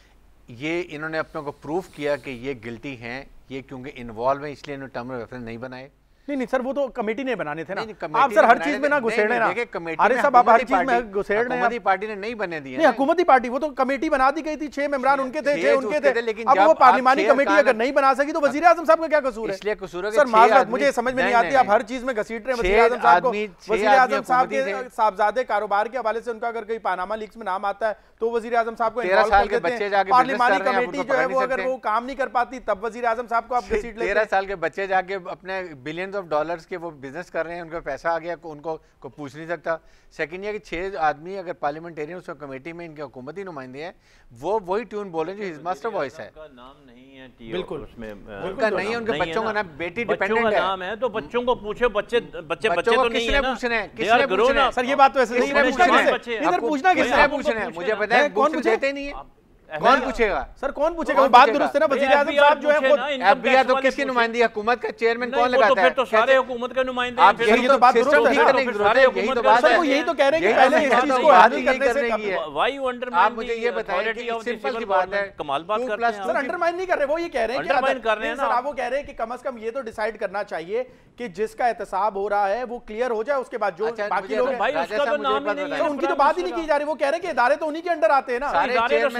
یہ انہوں نے اپنے کو پروف کیا کہ یہ گلٹی ہیں, یہ کیونکہ انوالو ہیں, اس لیے انہوں نے ٹرم ریفرنس نہیں بنائے. نہیں سر, وہ تو کمیٹی نے بنانے تھے نا, آپ سر ہر چیز میں نہ گھسیڑے نا, حارث صاحب آپ ہر چیز میں گھسیڑ رہے ہیں. حکومتی پارٹی نے نہیں بننے دیا, نہیں حکومتی پارٹی, وہ تو کمیٹی بنا دی گئی تھی, 6 ممبران ان کے تھے, 6 ان کے تھے, اب وہ پارلیمانی کمیٹی اگر نہیں بنا سکی تو وزیر اعظم صاحب کا کیا قصور ہے؟ اس لیے قصور ہے سر معذرت, مجھے سمجھ میں نہیں آتی, آپ ہر چیز میں گھسیٹ رہے ہیں وزیر اعظم صاحب کو. وزیر اعظم صاحب کے صاحبزادے کاروبار کے حوالے سے ان کا اگر کوئی پاناما لیکس میں نام آتا ہے تو وزیر اعظم صاحب کو انوالو کر دیتے ہیں. پارلیمانی کمیٹی جو ہے وہ اگر وہ کام نہیں کر پاتی تب وزیر اعظم صاحب کو آپ گھسیٹ لیتے ہیں. 13 سال کے بچے جا کے اپنے بلینز آف ڈالرز کے وہ بزنس کر رہے ہیں, ان کا پیسہ آ گیا, ان کو پوچھ نہیں سکتا. سیکنڈ یہ کہ 6 آدمی اگر پارلیمنٹیرین اس کمیٹی میں ان کے حکومتی نمائندے ہیں, وہ وہی ٹیون بولیں جو ہز ماسٹر وائس ہے. نام نہیں ہے بالکل, ان کا نہیں ہے, ان کے بچوں کا نام بیٹی ڈیپینڈنٹ ہے, تو بچوں کو پوچھو, بچے تو نہیں ہے نا. کس نے پوچھنا ہے سر, یہ بات تو ایسے نہیں ہے, پوچھنا کس نے پوچھنا ہے, مجھے پتا ہے کون دیتے نہیں ہے. کون پوچھے گا سر, کون پوچھے گا؟ بات درست ہے نا, وزیر اعظم صاحب جو ہے خود ایف بی آر تو کس کی نمائندگی, حکومت کا چیئرمین کون لگاتا ہے؟ پھر تو سارے حکومت کے نمائندے آپ یہی تو بات درست ہے, یہی تو بات ہے. وہ یہی تو کہہ رہے ہیں کہ پہلے اس چیز کو حاصل کرنے سے وائی یو انڈرمائن. آپ مجھے یہ بتائیں کہ سمپل سی بات ہے, کمال بات کرتے ہیں سر. انڈرمائن نہیں کر رہے, وہ یہ کہہ رہے ہیں کہ سر آپ وہ کہہ رہے ہیں کہ کم از کم یہ تو ڈیسائیڈ کرنا چاہیے کہ جس کا احتساب ہو رہا ہے وہ کلیئر ہو جائے, اس کے بعد جو باقی لوگ ہیں ان کی تو بات ہی نہیں کی جا رہی. وہ کہہ رہے ہیں کہ ادارے تو انہی کے انڈر آتے ہیں نا,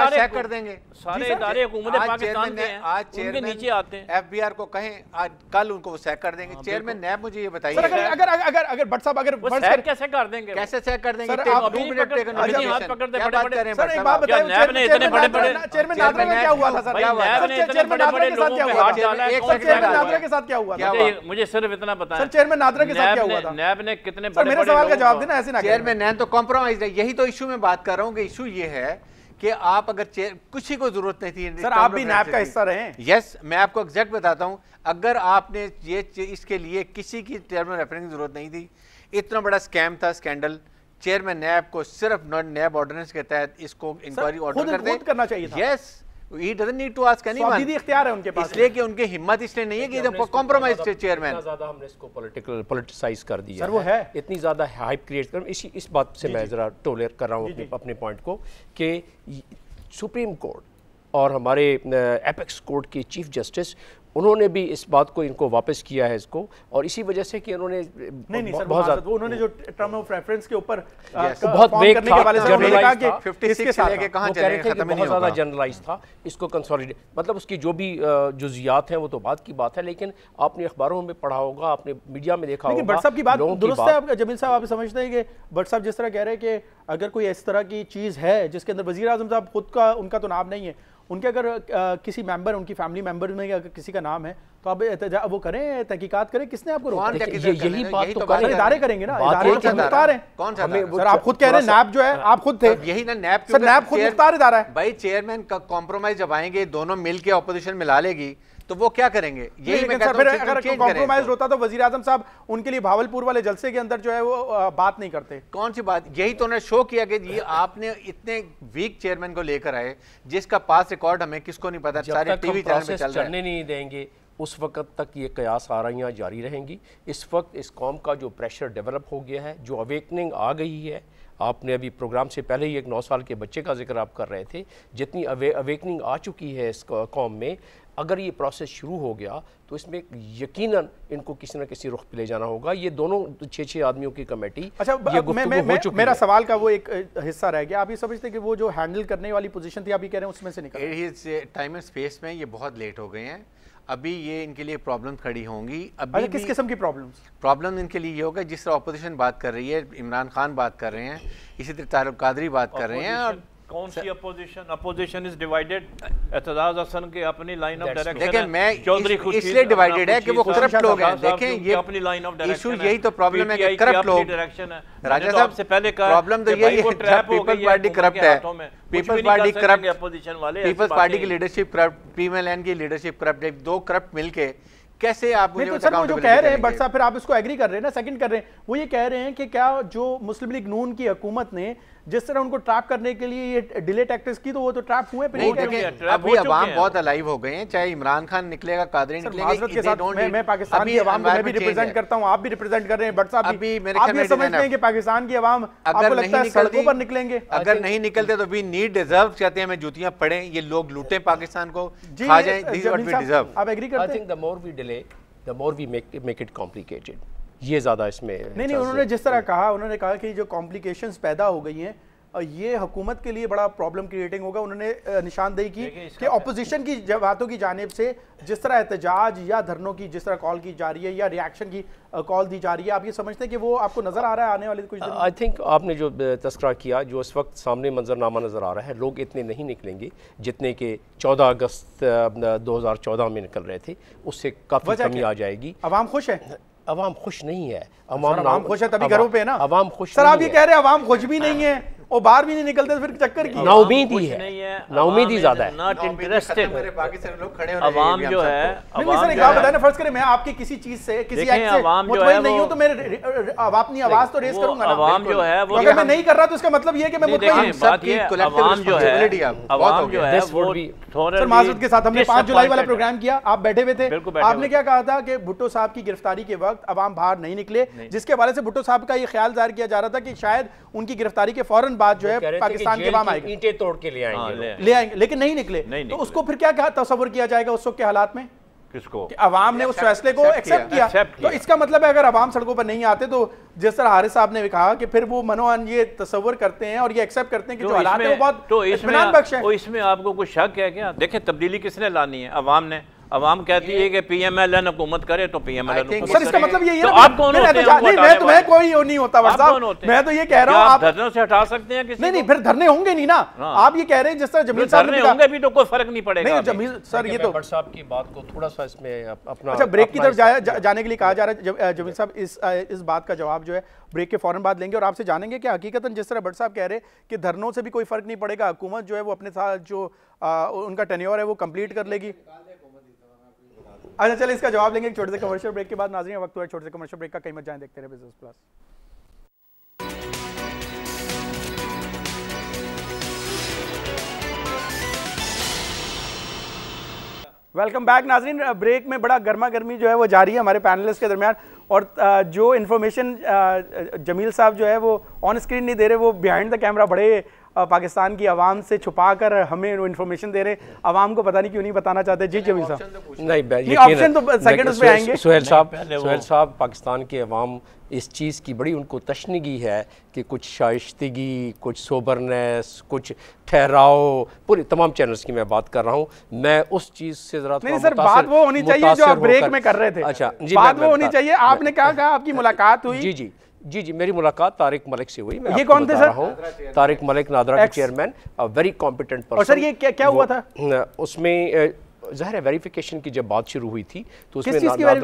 चेक कर देंगे, सारे इदारे हुकूमत पाकिस्तान के हैं, उनके नीचे आते हैं। FBR को कहें आज कल उनको वो चेक कर देंगे। चेयरमैन नैब मुझे ये बताइए अगर भट्ट साहब अगर चेक कैसे कर देंगे, कैसे चेक कर देंगे? हाथ पकड़ते सर एक बात बताइए, नैब ने इतने बड़े बड़े चेयरमैन नादरा का क्या हुआ था सर? चेयरमैन नादरा के साथ क्या हुआ? चेयरमैन नादरा के साथ क्या हुआ था? मुझे सिर्फ इतना पता है सर, चेयरमैन नादरा के साथ क्या हुआ था? नैब ने कितने सर मेरे सवाल का जवाब देना, ऐसे ना करें। चेयरमैन नैब तो कॉम्प्रोमाइज है, यही तो इशू में बात कर रहा हूँ कि इशू ये है कि आप अगर कुछ ही को जरूरत नहीं थी सर, आप भी नैब का हिस्सा रहे हैं। यस, मैं आपको एग्जैक्ट बताता हूं, अगर आपने ये इसके लिए किसी की टर्म ऑफ रेफरेंस की जरूरत नहीं थी, इतना बड़ा स्कैम था, स्कैंडल, चेयरमैन नैब को सिर्फ नैब ऑर्डिनेंस के तहत इसको इंक्वायरी ऑर्डर कर दे, करना चाहिए था। Yes, he doesn't need to ask anyone, दीदी इख्तियार है उनके पास, इसलिए कि उनकी हिम्मत इसलिए नहीं है कि कॉम्प्रोमाइज चेयरमैन। ज़्यादा हमने इसको पॉलिटिसाइज कर दिया सर, वो है इतनी ज़्यादा हाइप क्रिएट कर, इस बात से मैं ज़रा टोलर कर रहा हूँ अपने पॉइंट को कि सुप्रीम कोर्ट और हमारे एपेक्स कोर्ट के चीफ जस्टिस, उन्होंने भी इस बात को इनको वापस किया है इसको, और इसी वजह से कि उन्होंने नहीं सर, बहुत ज़्यादा उन्होंने जो टर्म ऑफ रेफरेंस के ऊपर बहुत वेग था, बहुत ज़्यादा जनरलाइज था, इसको कंसोलिडेट, मतलब उसकी जो भी जुजियात हैं वो तो बात की बात है, लेकिन आपने अखबारों में पढ़ा होगा, आपने मीडिया में देखा होगा। भट्ट साहब की बात दुरुस्त है जमील साहब, आप समझते हैं कि भट्ट साहब जिस तरह कह रहे हैं कि अगर कोई इस तरह की चीज़ है जिसके अंदर वज़ीर आज़म साहब खुद का उनका तो नाम नहीं है, उनके अगर किसी मेंबर, उनकी फैमिली मेंबर में अगर किसी का नाम है तो आप वो करें, तहकीकात करें, किसने आपको रोका? यही बात तो इदारे करेंगे ना, इदारे मुख्तार हैं। कौन सा सर, आप खुद कह रहे हैं नैब जो है, आप खुद थे, यही ना नैब, सर नैब खुद मुख्तार इदारा है भाई। चेयरमैन का कॉम्प्रोमाइज जब आएंगे, दोनों मिलके ऑपोजिशन मिला लेगी तो वो क्या करेंगे? यही मैं कहता हूं, अगर कॉम्प्रोमाइज होता तो वजीर आजम साहब उनके लिए भावलपुर वाले जलसे के अंदर जो है वो बात नहीं करते। कौन सी बात? यही तो उन्होंने शो किया कि ये आपने इतने वीक चेयरमैन को लेकर आए जिसका पास रिकॉर्ड हमें किसको नहीं पता, सारे टीवी चैनल पे चल रहे हैं। चलने नहीं देंगे उस वक्त तक ये कयास आराइयाँ जारी रहेंगी। इस वक्त इस कौम का जो प्रेशर डेवलप हो गया है, जो अवेकनिंग आ गई है, आपने अभी प्रोग्राम से पहले ही एक 9 साल के बच्चे का जिक्र आप कर रहे थे, जितनी अवेकनिंग आ चुकी है इस कौम में, अगर ये प्रोसेस शुरू हो गया तो इसमें यकीनन इनको किसी न किसी रुख पे ले जाना होगा। ये दोनों 6 आदमियों की कमेटी, अच्छा मेरा सवाल का वो एक हिस्सा रह गया। आप ये समझते कि वो जो हैंडल करने वाली पोजीशन थी, आप ये कह रहे हैं उसमें से निकल टाइम एंड स्पेस में ये बहुत लेट हो गए हैं, अभी ये इनके लिए प्रॉब्लम खड़ी होंगी। अभी किस किस्म की प्रॉब्लम इनके लिए ये होगा, जिस तरह अपोजिशन बात कर रही है, इमरान खान बात कर रहे हैं, इसी तरह तारिक कादरी बात कर रहे हैं, और कौन सी opposition is divided. Aitzaz Hassan के अपनी लाइन ऑफ डायरेक्शन, देखें मैं इसलिए डिवाइडेड है कि वो करप्ट लोग हैं। देखें ये अपनी लाइन ऑफ इशू यही तो प्रॉब्लम है कि करप्ट लोग, राजा साहब से पहले प्रॉब्लम तो यही है, पीपल्स पार्टी करप्ट है, पीपल्स पार्टी करप्ट, अपोजिशन वाले पीपल्स पार्टी की लीडरशिप करप्ट, PMLN की लीडरशिप करप्ट, जो करप्ट मिलके कैसे आप मुझे तो सर वो जो कह रहे हैं बट साहब, फिर आप इसको एग्री कर रहे हैं ना, सेकंड कर रहे हैं, वो ये कह रहे हैं कि क्या जो मुस्लिम लीग नून की हुकूमत ने जिस तरह उनको ट्रैप करने के लिए ये डिले टैक्टिक्स की, तो वो तो ट्रैप हुए। अभी अवाम बहुत अलाइव हो गए हैं, चाहे इमरान खान निकलेगा, कादरी निकलेगा, मैं पाकिस्तान की अवाम को भी रिप्रेजेंट करता हूं, आप भी रिप्रेजेंट कर रहे हैं, बट साहब आप ये समझते हैं कि पाकिस्तान की अवाम आपको लगता है सड़कों पर निकलेंगे? अगर नहीं निकलते तो वी नीड डिजर्व, चाहते हैं हमें जूतियां पड़े, ये लोग लूटें पाकिस्तान को, खा जाएं, this is what we deserve. आप एग्री करते हैं? I think the more we delay the more we make it complicated, ये ज़्यादा इसमें नहीं, उन्होंने जिस तरह कहा, उन्होंने कहा कि जो कॉम्प्लिकेशंस पैदा हो गई हैं ये हुकूमत के लिए बड़ा प्रॉब्लम क्रिएटिंग होगा। उन्होंने निशानदेही की कि अपोजिशन की बातों की जानिब से जिस तरह एहतजाज या धरनों की जिस तरह कॉल की जा रही है या रिएक्शन की कॉल दी जा रही है, आप ये समझते हैं कि वो आपको नज़र आ रहा है आने वाले कुछ दिन? आई थिंक आपने जो तस्करा किया, जो इस वक्त सामने मंजरनामा नज़र आ रहा है, लोग इतने नहीं निकलेंगे जितने के 14 अगस्त 2014 में निकल रहे थे, उससे काफ़ी कमी आ जाएगी। अवाम खुश है? अवाम खुश नहीं है। अवाम खुश है तभी घरों पे है ना। अवाम खुश सर, आप ये कह रहे हैं अवाम खुश भी नहीं है और बाहर भी नहीं निकलते, तो फिर चक्कर की नाउमीदी है, नाउमीदी ज्यादा है, नॉट इंटरेस्टेड। मेरे बाकी सारे लोग खड़े हो रहे हैं, अवाम जो है, नहीं सर एक बात बताएं ना, फर्ज करें मैं आपकी किसी चीज से, किसी एक्ट से मुतमईन नहीं हूं, तो मैं अपनी आवाज तो रेज करूंगा ना। अवाम जो है वो, अगर मैं नहीं कर रहा तो इसका मतलब ये है कि मैं मुतमईन। सबकी अवाम जो है, अवाम जो है वो सर माजरत के साथ हमने 5 जुलाई वाला प्रोग्राम किया, आप बैठे हुए थे, आपने क्या कहा था कि भुट्टो साहब की गिरफ्तारी के वक्त अवाम बाहर नहीं निकले, जिसके हवाले से भुट्टो साहब का ये ख्याल जाहिर किया जा रहा था कि शायद उनकी गिरफ्तारी के फौरन बाद जो है पाकिस्तान के अवाम आएंगे, ईंटें तोड़ के ले आएंगे, लेकिन नहीं निकले। तो उसको फिर क्या तस्वर किया जाएगा उस वक्त के हालात में? کس کو؟ کہ عوام نے اس فیصلے کو ایکسیپٹ کیا. تو اس کا مطلب ہے اگر عوام سڑکوں پر نہیں آتے تو جس طرح حارث صاحب نے کہا کہ پھر وہ منوان یہ تصور کرتے ہیں اور یہ ایکسیپٹ کرتے ہیں کہ جو حالات ہیں وہ بہت اطمینان بخش ہیں. تو اس میں آپ کو کوئی شک ہے کیا؟ دیکھیں تبدیلی کس نے لانی ہے؟ عوام نے. عوام کہتی ہے کہ پی ایم ایل این حکومت کرے تو پی ایم ایل این حکومت کرے. سر اس کا مطلب یہ تو آپ کون ہوتے ہیں؟ میں کوئی نہیں ہوتا صاحب, میں تو یہ کہہ رہا ہوں آپ دھرنوں سے ہٹا سکتے ہیں کسی کو؟ نہیں پھر دھرنے ہوں گے نہیں نا. آپ یہ کہہ رہے ہیں جس طرح جمیل صاحب نے ہوں گے بھی تو کوئی فرق نہیں پڑے گا. جمیل سر یہ تو بٹ صاحب کی بات کو تھوڑا سا اس میں اپنا اچھا بریک کی طرف جانے کے لیے کہا جا رہا ہے. جمیل صاحب اس بات کا جواب جو ہے بریک کے فوراً بعد لیں گے اور آپ سے جانیں گے کہ حقیقتاً جس طرح بٹ صاحب کہہ رہے کہ دھرنوں سے بھی کوئی فرق نہیں پڑے گا, حکومت جو ہے وہ اپنے ساتھ جو ان کا ٹینیور ہے وہ کمپلیٹ کر لے گی. اچھا چلیں اس کا جواب لیں گے ایک چھوٹے سے کمرشل بریک کے بعد. ناظرین وقت ہوا ہے چھوٹے سے کمرشل بریک کا, کہیں مت جائیں, دیکھتے رہے بزنس پلس. ویلکم بیک ناظرین. بریک میں بڑا گرما گرمی جو ہے وہ جاری ہے ہمارے پینلسٹ کے درمیان, اور جو انفارمیشن جمیل صاحب جو ہے وہ آن اسکرین نہیں دے رہے, وہ بیہائنڈ دا کیمرہ بڑے پاکستان کی عوام سے چھپا کر ہمیں وہ انفارمیشن دے رہے. عوام کو پتہ نہیں کیوں نہیں بتانا چاہتے. جی جمیل صاحب. نہیں آپشن تو سیکنڈز پہ آئیں گے. سہیل صاحب, پاکستان کے عوام اس چیز کی بڑی ان کو تشنگی ہے کہ کچھ شائستگی, کچھ سوبرنیس, کچھ ٹھہراؤ, پوری تمام چینلز کی میں بات کر رہا ہوں. میں اس چیز سے ذرا نہیں سر بات وہ ہونی چاہیے جو آپ بریک میں کر رہے تھے. اچھا بات وہ ہونی چاہیے. آپ نے کہا آپ کی ملاقات ہوئی. جی میری ملاقات طارق ملک سے ہوئی. یہ کون تھے سر؟ طارق ملک نادرا کے چیئرمین, ویری کمپیٹنٹ پرسن. اور سر یہ کیا ہوا تھا اس میں؟ ظاہر ہے ویریفیکیشن کی جب بات شروع ہوئی تھی تو اس میں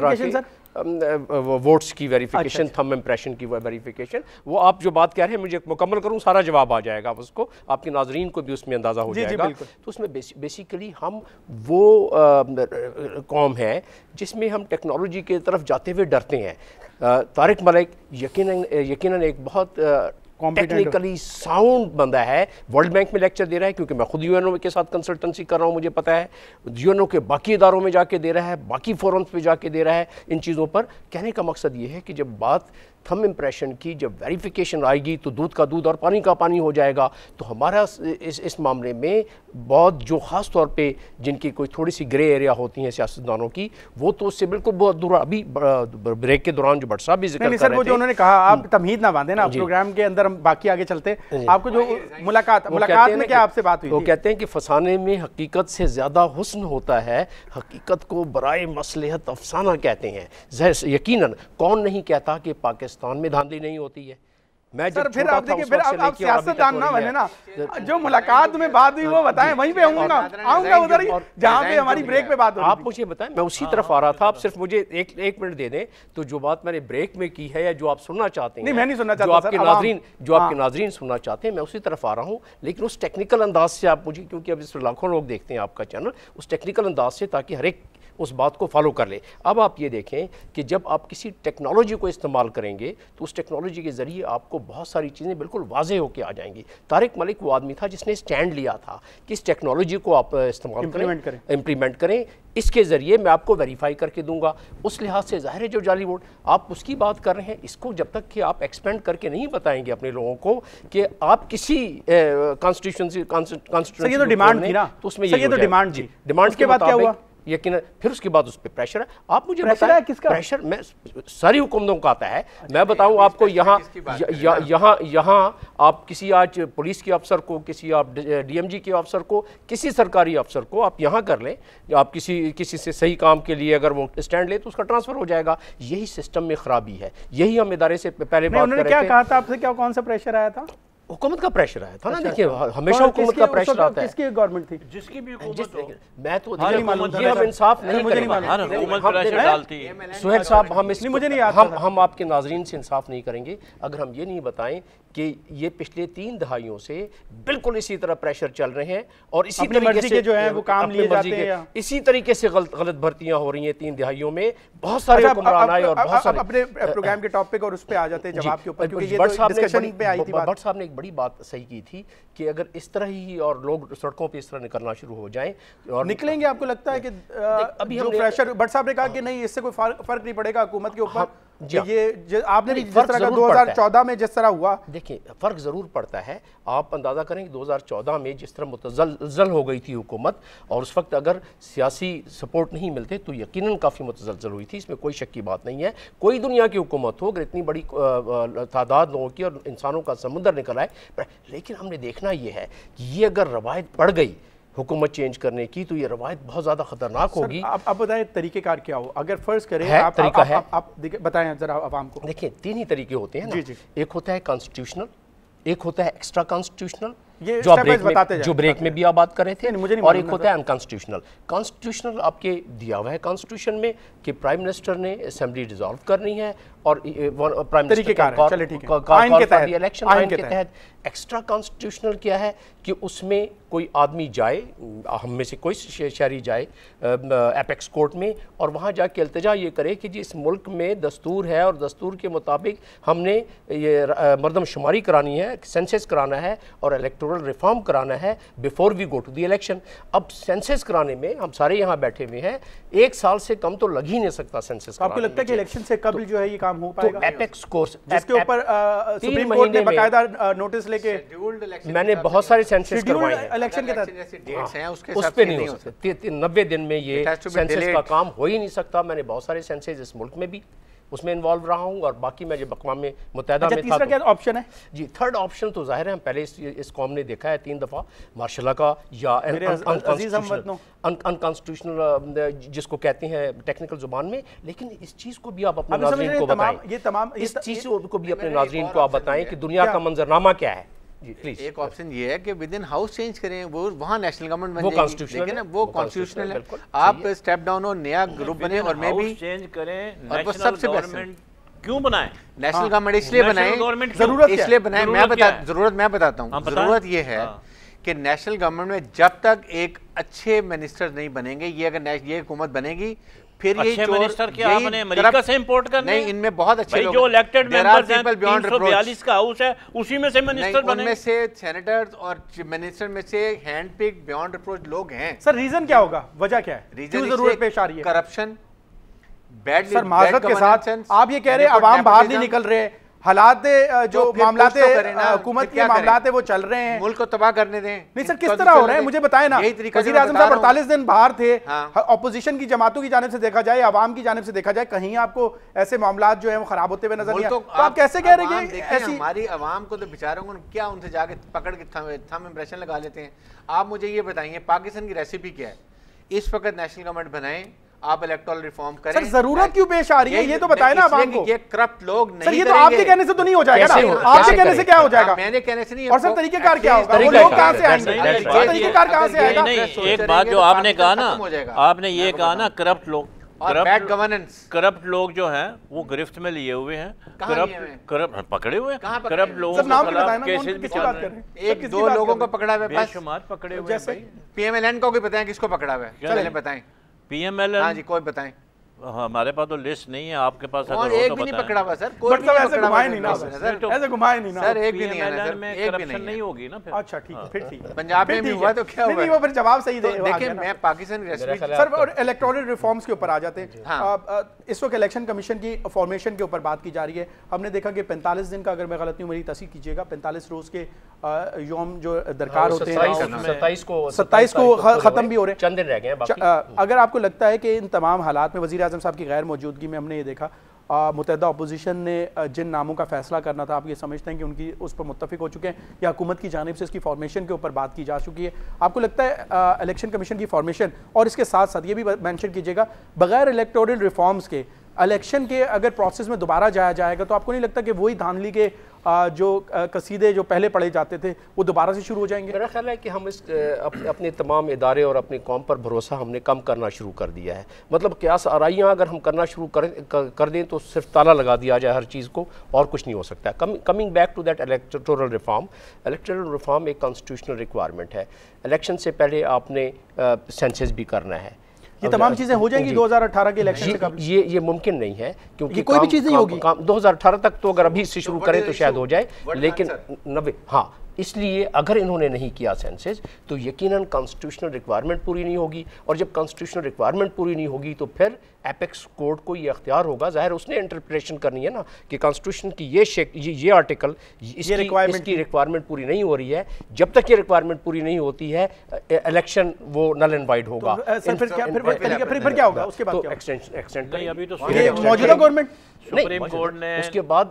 ووٹس کی ویریفیکیشن, تھم امپریشن کی ویریفیکیشن, وہ آپ جو بات کہہ رہے ہیں مجھے مکمل کروں سارا جواب آ جائے گا اس کو, آپ کے ناظرین کو بھی اس میں اندازہ ہو جائے گا. تو اس میں بیسیکلی ہم وہ قوم ہے جس میں ہم ٹیکنالوجی کی طرف جاتے ہوئے ڈرتے ہیں. طارق ملک یقیناً ایک بہت ٹیکنیکلی ساؤنڈ بندہ ہے. ورلڈ بینک میں لیکچر دے رہا ہے کیونکہ میں خود یو این او کے ساتھ کنسلٹنسی کر رہا ہوں, مجھے پتہ ہے. یو این او کے باقی اداروں میں جا کے دے رہا ہے, باقی فورمز پہ جا کے دے رہا ہے ان چیزوں پر. کہنے کا مقصد یہ ہے کہ جب بات تھم امپریشن کی جب ویریفیکیشن آئے گی تو دودھ کا دودھ اور پانی کا پانی ہو جائے گا. تو ہمارا اس معاملے میں بہت جو خاص طور پہ جن کی کوئی تھوڑی سی گرے ایریا ہوتی ہیں سیاستدانوں کی, وہ تو اس سے بالکل بہت دور. ابھی بریک کے دوران جو بٹ صاحب بھی ذکر کر رہے تھے, وہ جو انہوں نے کہا آپ تمہید نہ باندھیں نا پروگرام کے اندر, ہم باقی آگے چلتے. آپ کو جو ملاقات میں کیا آپ سے بات ہوئی تھی؟ وہ کہتے ہیں کہ فسانے میں حقیقت سے زیادہ حسن ہوتا ہے, حقیقت کو برائے مصلحت افسانہ کہتے ہیں. یقیناً کون نہیں کہتا کہ پاکستان میں دھاندلی نہیں ہوتی ہے. میں سر پھر آپ دیکھیں, پھر آپ سیاستدان نہ بنے نا, جو ملاقات میں بات ہوئی وہ بتائیں, وہیں پہ آؤں گا ادھر ہی جہاں پہ ہماری بریک پہ بات ہو رہی. آپ مجھے بتائیں, میں اسی طرف آ رہا تھا, آپ صرف مجھے ایک منٹ دے دیں. تو جو بات میں نے بریک میں کی ہے یا جو آپ سننا چاہتے ہیں, نہیں میں نہیں سننا چاہتا, جو آپ کے ناظرین سننا چاہتے ہیں, میں اسی طرف آ رہا ہوں. لیکن اس ٹیکنیکل انداز سے آپ مجھے, کیونکہ اب اس لاکھوں لوگ دیکھتے ہیں آپ کا چینل, اس ٹیکنیکل انداز سے تاکہ ہر ایک اس بات کو فالو کر لے. اب آپ یہ دیکھیں کہ جب آپ کسی ٹیکنالوجی کو استعمال کریں گے تو اس ٹیکنالوجی کے ذریعے آپ کو بہت ساری چیزیں بالکل واضح ہو کے آ جائیں گی. طارق ملک وہ آدمی تھا جس نے اسٹینڈ لیا تھا کہ اس ٹیکنالوجی کو آپ استعمال کریں, امپلیمنٹ کریں, اس کے ذریعے میں آپ کو ویریفائی کر کے دوں گا. اس لحاظ سے ظاہر ہے جو جعلی ووٹ آپ اس کی بات کر رہے ہیں, اس کو جب تک کہ آپ ایکسپینڈ کر کے نہیں بتائیں گے اپنے لوگوں کو کہ آپ کسی کانسٹیٹیوشنسی یہ تو ڈیمانڈ تھی نا, تو اس میں یہ تو ڈیمانڈ تھی. ڈیمانڈ کے بعد کیا ہوا؟ یقیناً پھر اس کے بعد اس پہ پریشر ہے. آپ مجھے بتائیں کس کا پریشر؟ میں ساری حکومتوں کا آتا ہے. میں بتاؤں آپ کو, یہاں آپ کسی آج پولیس کے افسر کو, کسی آپ ڈی ایم جی کے افسر کو, کسی سرکاری افسر کو آپ یہاں کر لیں, آپ کسی سے صحیح کام کے لیے اگر وہ اسٹینڈ لے تو اس کا ٹرانسفر ہو جائے گا. یہی سسٹم میں خرابی ہے. یہی ہم ادارے سے پہلے بات کر رہے تھے. کیا کہا تھا آپ سے, کیا کون سا پریشر آیا تھا؟ حکومت کا پریشر آیا تھا نا. دیکھیں ہمیشہ حکومت کا پریشر آتا ہے. کس کی گورنمنٹ تھی؟ جس کی بھی حکومت ہو. میں تو یہ ہم انصاف نہیں کریں گے. ہر حکومت پریشر ڈالتی ہے. سہیل صاحب, ہم آپ کے ناظرین سے انصاف نہیں کریں گے اگر ہم یہ نہیں بتائیں کہ یہ پچھلے 3 دہائیوں سے بالکل اسی طرح پریشر چل رہے ہیں اور اسی طریقے سے جو ہے وہ کام لیے جاتے ہیں, اسی طریقے سے غلط بھرتیاں ہو رہی ہیں 3 دہائیوں میں. بہت سارے حکمران آئے اور بہت سارے اپنے پروگرام کے ٹاپک اور اس پہ آ جاتے ہیں جواب کے اوپر, کیونکہ یہ تو ڈسکشن پہ آئی تھی بات. بٹ صاحب نے ایک بڑی بات صحیح کی تھی کہ اگر اس طرح ہی اور لوگ سڑکوں پہ اس طرح نکلنا شروع ہو جائیں اور نکلیں گے, آپ کو لگتا ہے کہ ابھی جو پریشر بٹ صاحب نے کہا کہ نہیں اس سے کوئی فرق نہیں پڑے گا حکومت کے اوپر, یہ آپ نے بھی جس طرح کا 2014 میں جس طرح ہوا، دیکھیں فرق ضرور پڑتا ہے. آپ اندازہ کریں کہ 2014 میں جس طرح متزلزل ہو گئی تھی حکومت، اور اس وقت اگر سیاسی سپورٹ نہیں ملتے تو یقیناً کافی متزلزل ہوئی تھی، اس میں کوئی شک کی بات نہیں ہے. کوئی دنیا کی حکومت ہو اگر اتنی بڑی تعداد لوگوں کی اور انسانوں کا سمندر نکل آئے، لیکن ہم نے دیکھنا یہ ہے کہ یہ اگر روایت پڑ گئی حکومت چینج کرنے کی تو یہ روایت بہت زیادہ خطرناک ہوگی. آپ بتائیں طریقہ کار کیا ہو، اگر فرض کریں آپ بتائیں ذرا عوام کو. دیکھیں تین ہی طریقے ہوتے ہیں نا، ایک ہوتا ہے کانسٹیٹیوشنل، ایک ہوتا ہے ایکسٹرا کانسٹیٹیوشنل جو بریک میں بھی آپ بات کر رہے تھے، اور ایک ہوتا ہے انکانسٹیٹیوشنل. کانسٹیٹیوشنل آپ کے دیا ہوا ہے کانسٹیٹیوشن میں کہ پرائم منسٹر نے اسمبلی ڈیزالو کرنی ہے اور پرائم منسٹر الیکشن آئین کے تحت. ایکسٹرا کانسٹیٹیوشنل کیا ہے کہ اس میں کوئی آدمی جائے، ہم میں سے کوئی شہری جائے ایپیکس کورٹ میں اور وہاں جا کے التجا یہ کرے کہ جی اس ملک میں دستور ہے اور دستور کے مطابق ہم نے یہ مردم شماری کرانی ہے، سینسس کرانا ہے اور الیکٹورل ریفارم کرانا ہے before we go to the election. اب سینسس کرانے میں ہم سارے یہاں بیٹھے ہوئے ہیں، 1 سال سے کم تو لگ ہی نہیں سکتا سینسس. آپ کو لگتا ہے کہ الیکشن سے قبل جو ہے یہ کام ہو پائے گا؟ ایپیکس کورس جس کے اوپر سپریم کورٹ نے باقاعدہ نوٹس لے کے، میں نے بہت سارے سینسس کروائے ہیں الیکشن کے تحت، اس پہ نہیں ہو سکتا. 90 دن میں یہ سینسس کا کام ہو ہی نہیں سکتا. میں نے بہت سارے سینسس اس ملک میں بھی اس میں انوالو رہا ہوں، اور باقی میں جب اقوام متحدہ میں تھا. تیسرا کیا آپشن ہے؟ جی تھرڈ آپشن تو ظاہر ہے ہم پہلے اس قوم نے دیکھا ہے 3 دفعہ مارشل لا کا یا انکانسٹیٹیوشنل جس کو کہتے ہیں ٹیکنیکل زبان میں. لیکن اس چیز کو بھی آپ اپنے ناظرین کو بتائیں، اس چیز کو بھی اپنے ناظرین کو آپ بتائیں کہ دنیا کا منظرنامہ کیا ہے. ایک آپشن یہ ہے کہ ود ان ہاؤس چینج کریں، وہ وہاں نیشنل گورنمنٹ بن جائے گی، لیکن وہ کانسٹیٹیوشنل ہے. آپ اسٹیپ ڈاؤن ہو، نیا گروپ بنے اور میں بھی چینج کریں. اور وہ سب سے بیسٹ کیوں بنائیں نیشنل گورنمنٹ؟ اس لیے بنائیں، ضرورت اس لیے بنائیں. ضرورت میں بتاتا ہوں. ضرورت یہ ہے کہ نیشنل گورنمنٹ میں جب تک ایک اچھے منسٹر نہیں بنیں گے، یہ اگر یہ حکومت بنے گی پھر یہ منسٹر کیا آپ نے امریکہ سے امپورٹ کرنے؟ نہیں، ان میں بہت اچھے لوگ جو الیکٹڈ ممبرز ہیں، 342 کا ہاؤس ہے، اسی میں سے منسٹر بنے. ان میں سے سینیٹرز اور منسٹر میں سے ہینڈ پک بیونڈ ریپروچ لوگ ہیں. سر ریزن کیا ہوگا، وجہ کیا ہے، کیوں ضرورت پیش آ رہی ہے؟ Corruption, bed. سر معذرت کے ساتھ آپ یہ کہہ رہے ہیں عوام باہر نہیں نکل رہے، حالات جو معاملات حکومت کے معاملات وہ چل رہے ہیں، ملک کو تباہ کرنے دیں. نہیں سر، کس طرح ہو رہے ہیں مجھے بتائیں نا. وزیر اعظم صاحب 48 دن باہر تھے، اپوزیشن کی جماعتوں کی جانب سے دیکھا جائے، عوام کی جانب سے دیکھا جائے، کہیں آپ کو ایسے معاملات جو ہیں وہ خراب ہوتے ہوئے نظر نہیں آتے. تو آپ کیسے کہہ رہے ہیں کہ ایسی ہماری عوام کو تو بیچاروں کو کیا ان سے جا کے پکڑ کے تھم امپریشن لگا لیتے ہیں؟ آپ مجھے یہ بتائیے پاکستان کی ریسیپی کیا ہے؟ اس وقت نیشنل گورنمنٹ بنائیں، آپ الیکٹورل ریفارم کریں. سر ضرورت کیوں پیش آ رہی ہے یہ تو بتائیں نا عوام کو. یہ کرپٹ لوگ نہیں سر، یہ تو آپ کے کہنے سے تو نہیں ہو جائے گا نا، آپ کے کہنے سے کیا ہو جائے گا؟ میں نے کہنے سے نہیں. اور سر طریقہ کار کیا ہوگا، وہ لوگ کہاں سے آئیں گے، طریقہ کار کہاں سے آئے گا؟ ایک بات جو آپ نے کہا نا، آپ نے یہ کہا نا کرپٹ لوگ، بیڈ گورننس، کرپٹ لوگ جو ہیں وہ گرفت میں لیے ہوئے ہیں، کرپٹ پکڑے ہوئے ہیں، کرپٹ لوگوں سر نام بھی بتائیں نا، کیسز کس کی بات کر رہے ہیں؟ ایک دو لوگوں کو پکڑا ہوا ہے، بے شمار پکڑے ہوئے ہیں. پی ایم ایل این کو بھی بتائیں کس کو پکڑا ہوا ہے، چلیں بتائیں. پی ایم ایل این، ہاں جی کوئی بتائیں. ہمارے پاس تو لسٹ نہیں ہے، آپ کے پاس اور ایک بھی نہیں پکڑا ہوا سر، کوئی بھی نہیں پکڑا ہوا. ایسے گھمائے نہیں نا سر، ایک بھی نہیں ہے سر، میں ایک بھی نہیں ہوگی نا. اچھا ٹھیک ہے، پھر ٹھیک ہے. پنجاب میں بھی ہوا تو کیا ہوا؟ نہیں وہ پھر جواب صحیح دے. دیکھیں میں پاکستان ریسپی سر الیکٹورل ریفارمز کے اوپر آ جاتے ہیں. اس وقت الیکشن کمیشن کی فارمیشن کے اوپر بات کی جا رہی ہے. ہم نے دیکھا کہ 45 دن کا، اگر میں غلط نہیں ہوں میری تصحیح کیجیے گا، 45 روز کے یوم جو درکار ہوتے ہیں، 27 کو ختم بھی ہو رہے ہیں، چند دن رہ گئے ہیں. اگر آپ کو لگتا ہے کہ ان تمام حالات میں وزیر اعظم صاحب کی غیر موجودگی میں ہم نے یہ دیکھا متحدہ اپوزیشن نے جن ناموں کا فیصلہ کرنا تھا، آپ یہ سمجھتے ہیں کہ ان کی اس پر متفق ہو چکے ہیں یا حکومت کی جانب سے اس کی فارمیشن کے اوپر بات کی جا چکی ہے؟ آپ کو لگتا ہے الیکشن کمیشن کی فارمیشن، اور اس کے ساتھ ساتھ یہ بھی مینشن کیجیے گا بغیر الیکٹورل ریفارمز کے الیکشن کے اگر پروسیس میں دوبارہ جایا جائے گا تو آپ کو نہیں لگتا کہ وہی دھاندلی کے جو قصیدے جو پہلے پڑھے جاتے تھے وہ دوبارہ سے شروع ہو جائیں گے؟ میرا خیال ہے کہ ہم اس اپنے تمام ادارے اور اپنی قوم پر بھروسہ ہم نے کم کرنا شروع کر دیا ہے. مطلب قیاس آرائیاں اگر ہم کرنا شروع کر دیں تو صرف تالا لگا دیا جائے ہر چیز کو اور کچھ نہیں ہو سکتا. Coming back to that electoral reform ایک کانسٹیٹیوشنل ریکوائرمنٹ ہے. الیکشن سے پہلے آپ نے سینسس بھی کرنا ہے. یہ تمام چیزیں ہو جائیں گی 2018 کے الیکشن سے قبل؟ یہ ممکن نہیں ہے کیونکہ کوئی بھی چیز نہیں ہوگی. 2018 تک تو اگر ابھی سے شروع کریں تو شاید ہو جائے، لیکن 90 ہاں اس لیے اگر انہوں نے نہیں کیا سینسز تو یقیناً کانسٹیٹیوشنل ریکوائرمنٹ پوری نہیں ہوگی، اور جب کانسٹیٹیوشنل ریکوائرمنٹ پوری نہیں ہوگی تو پھر ایپیکس کورٹ کو یہ اختیار ہوگا، ظاہر اس نے انٹرپریشن کرنی ہے نا کہ کانسٹیٹیوشن کی یہ آرٹیکل اس کی ریکوائرمنٹ پوری نہیں ہو رہی ہے، جب تک یہ ریکوائرمنٹ پوری نہیں ہوتی ہے الیکشن وہ نل اینڈ وائڈ ہوگا۔ پھر کیا ہوگا اس کے بعد؟ ایکسٹینڈ ابھی تو موجودہ گورنمنٹ سپریم کورٹ نے اس کے بعد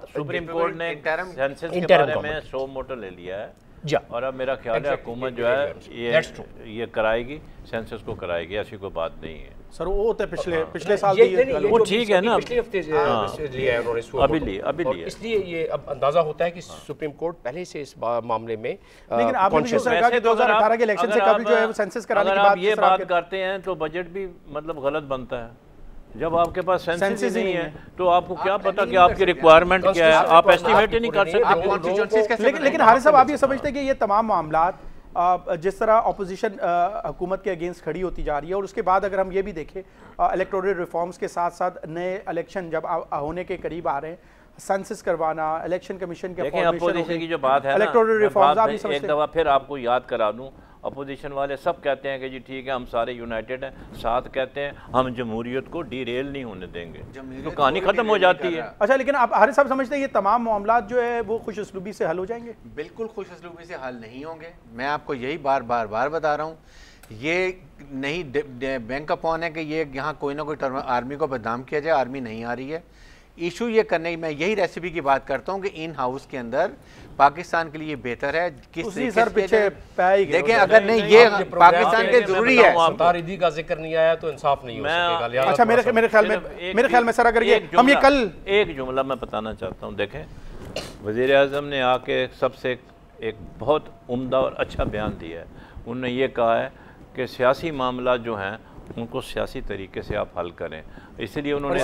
سینسس کے بارے میں 100 موٹر لے لیا ہے، جی، اور اب میرا خیال ہے حکومت جو ہے یہ کرائے گی، سینسس کو کرائے گی، ایسی کوئی بات نہیں ہے سر۔ وہ ہوتا ہے پچھلے سال وہ ٹھیک ہے نا، پچھلے ہفتے لیا ہے انہوں نے، ابھی لیا، اس لیے یہ اب اندازہ ہوتا ہے کہ سپریم کورٹ پہلے سے اس معاملے میں لیکن آپ نے جو کہا کہ 2018 کے الیکشن سے قبل جو ہے وہ سینسس کرانے کے بعد یہ بات کرتے ہیں تو بجٹ بھی مطلب غلط بنتا ہے۔ جب آپ کے پاس سینسس ہی نہیں ہے تو آپ کو کیا پتا کہ آپ کی ریکوائرمنٹ کیا ہے، آپ ایسٹیمیٹ ہی نہیں کر سکتے۔ لیکن حارث صاحب آپ یہ سمجھتے ہیں کہ یہ تمام معاملات جس طرح اپوزیشن حکومت کے اگینسٹ کھڑی ہوتی جا رہی ہے، اور اس کے بعد اگر ہم یہ بھی دیکھیں الیکٹورل ریفارمز کے ساتھ ساتھ نئے الیکشن جب ہونے کے قریب آ رہے ہیں، سینسس کروانا، الیکشن کمیشن کے دیکھیں اپوزیشن کی جو بات ہے الیکٹورل ریفارمز، آپ ایک دفعہ پھر آپ کو یاد کرا دوں، اپوزیشن والے سب کہتے ہیں کہ جی ٹھیک ہے ہم سارے یونائٹڈ ہیں، ساتھ کہتے ہیں ہم جمہوریت کو ڈی ریل نہیں ہونے دیں گے، تو کہانی ختم ہو جاتی ہے۔ اچھا، لیکن آپ حارث صاحب سمجھتے ہیں یہ تمام معاملات جو ہے وہ خوش اسلوبی سے حل ہو جائیں گے؟ بالکل خوش اسلوبی سے حل نہیں ہوں گے، میں آپ کو یہی بار بتا رہا ہوں۔ یہ نہیں بینک اپ آن ہے کہ یہ یہاں کوئی نہ کوئی آرمی کو بدنام کیا جائے، آرمی نہیں آ رہی ہے۔ ایشو یہ کرنے میں یہی ریسیپی کی بات کرتا ہوں کہ ان ہاؤس کے اندر پاکستان کے لیے بہتر ہے کس طریقے سے دیکھیں، اگر نہیں یہ پاکستان کے ضروری ہے۔ تاریدی کا ذکر نہیں آیا تو انصاف نہیں ہو سکے گا۔ اچھا، میرے خیال میں سر اگر ہم یہ کل ایک جملہ میں بتانا چاہتا ہوں، دیکھیں وزیر اعظم نے آ کے سب سے ایک بہت عمدہ اور اچھا بیان دیا ہے، انہوں نے یہ کہا ہے کہ سیاسی معاملات جو ہیں ان کو سیاسی طریقے سے آپ حل کریں، اس لیے انہوں نے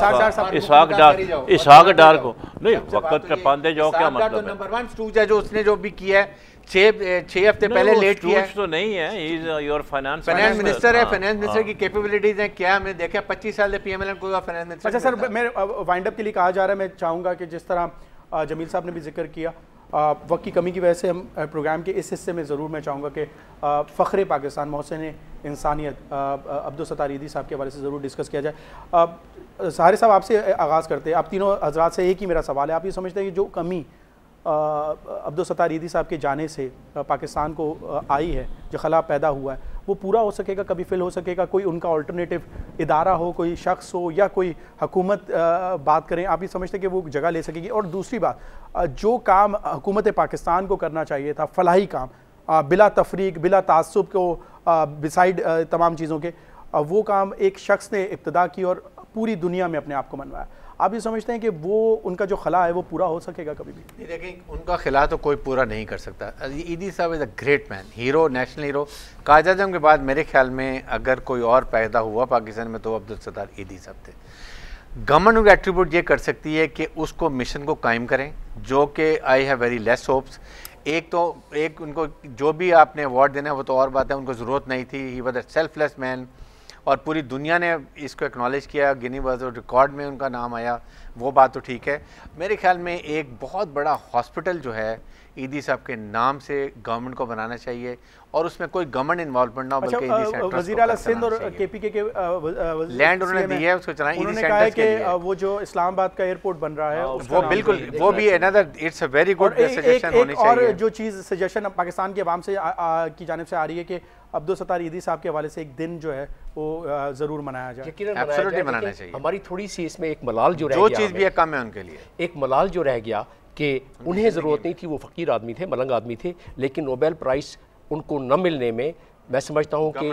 اسحاق ڈار کو نہیں وقت پہ پاندے جاؤ، کیا مطلب ہے؟ نمبر 1 سٹوج ہے جو اس نے جو بھی کیا ہے، 6 ہفتے پہلے لیٹ کیا ہے، تو نہیں ہے، he is your finance minister ہے، فائنانس منسٹر کی کیپیبلٹیز ہیں کیا، ہم نے دیکھا 25 سال سے پی ایم ایل این کوئی فائنانس منسٹر۔ اچھا سر، میں وائنڈ اپ کے لیے کہا جا رہا ہے، میں چاہوں گا کہ جس طرح جمیل صاحب نے بھی ذکر کیا، وقت کی کمی کی وجہ سے ہم پروگرام کے اس حصے میں ضرور میں چاہوں گا کہ فخر پاکستان، محسن انسانیت عبدالستار ایدھی صاحب کے حوالے سے ضرور ڈسکس کیا جائے۔ سہارے صاحب آپ سے آغاز کرتے ہیں، آپ تینوں حضرات سے ایک ہی میرا سوال ہے، آپ یہ سمجھتے ہیں کہ جو کمی عبدالستار ایدھی صاحب کے جانے سے پاکستان کو آئی ہے، جو خلا پیدا ہوا ہے، وہ پورا ہو سکے گا، کبھی فل ہو سکے گا؟ کوئی ان کا آلٹرنیٹو ادارہ ہو، کوئی شخص ہو، یا کوئی حکومت بات کریں، آپ یہ سمجھتے ہیں کہ وہ جگہ لے سکے گی؟ اور دوسری بات، جو کام حکومت پاکستان کو کرنا چاہیے تھا، فلاحی کام بلا تفریق، بلا تعصب کو بسائڈ تمام چیزوں کے، وہ کام ایک شخص نے ابتدا کی اور پوری دنیا میں اپنے آپ کو منوایا، آپ یہ سمجھتے ہیں کہ وہ ان کا جو خلا ہے وہ پورا ہو سکے گا کبھی بھی؟ دیکھیں، ان کا خلا تو کوئی پورا نہیں کر سکتا۔ ایدھی صاحب is a great man, hero, national hero. Quaid Azam کے بعد میرے خیال میں اگر کوئی اور پیدا ہوا پاکستان میں تو عبدالستار ایدھی صاحب تھے۔ گورنمنٹ کو ایٹریبیوٹ یہ کر سکتی ہے کہ اس کو مشن کو قائم کریں، جو کہ I have very less hopes. ایک ان کو جو بھی آپ نے ایوارڈ دینا ہے وہ تو اور بات ہے، ان کو ضرورت نہیں تھی، ہی واز اے سیلف لیس مین، اور پوری دنیا نے اس کو اکنالج کیا، گنی ورلڈ ریکارڈ میں ان کا نام آیا، وہ بات تو ٹھیک ہے۔ میرے خیال میں ایک بہت بڑا ہاسپٹل جو ہے ایدھی صاحب کے نام سے گورنمنٹ کو بنانا چاہیے، اور اس میں کوئی گورنمنٹ انوالومنٹ نہ ہو، بلکہ ایدھی صاحب وزیر اعلیٰ سندھ اور کے پی کے لینڈ انہوں نے دی ہے، اس کو چلائیں۔ انہوں نے کہا ہے کہ وہ جو اسلام آباد کا ایئرپورٹ بن رہا ہے وہ بالکل، وہ بھی another it's a very good suggestion ہونی چاہیے۔ اور جو چیز سجیشن پاکستان کے عوام سے کی جانب سے آ رہی ہے کہ عبدالستار ایدھی صاحب کے حوالے سے ایک دن جو ہے وہ ضرور منایا جائے، ایبسولوٹلی منانا چاہیے۔ ہماری تھوڑی سی اس میں ایک ملال جو رہ جو گیا، چیز بھی ہے کم ہے ان کے لیے، ایک ملال جو رہ گیا کہ انہیں ضرورت نہیں تھی، وہ فقیر آدمی تھے، ملنگ آدمی تھے، لیکن نوبیل پرائز ان کو نہ ملنے میں میں سمجھتا ہوں کہ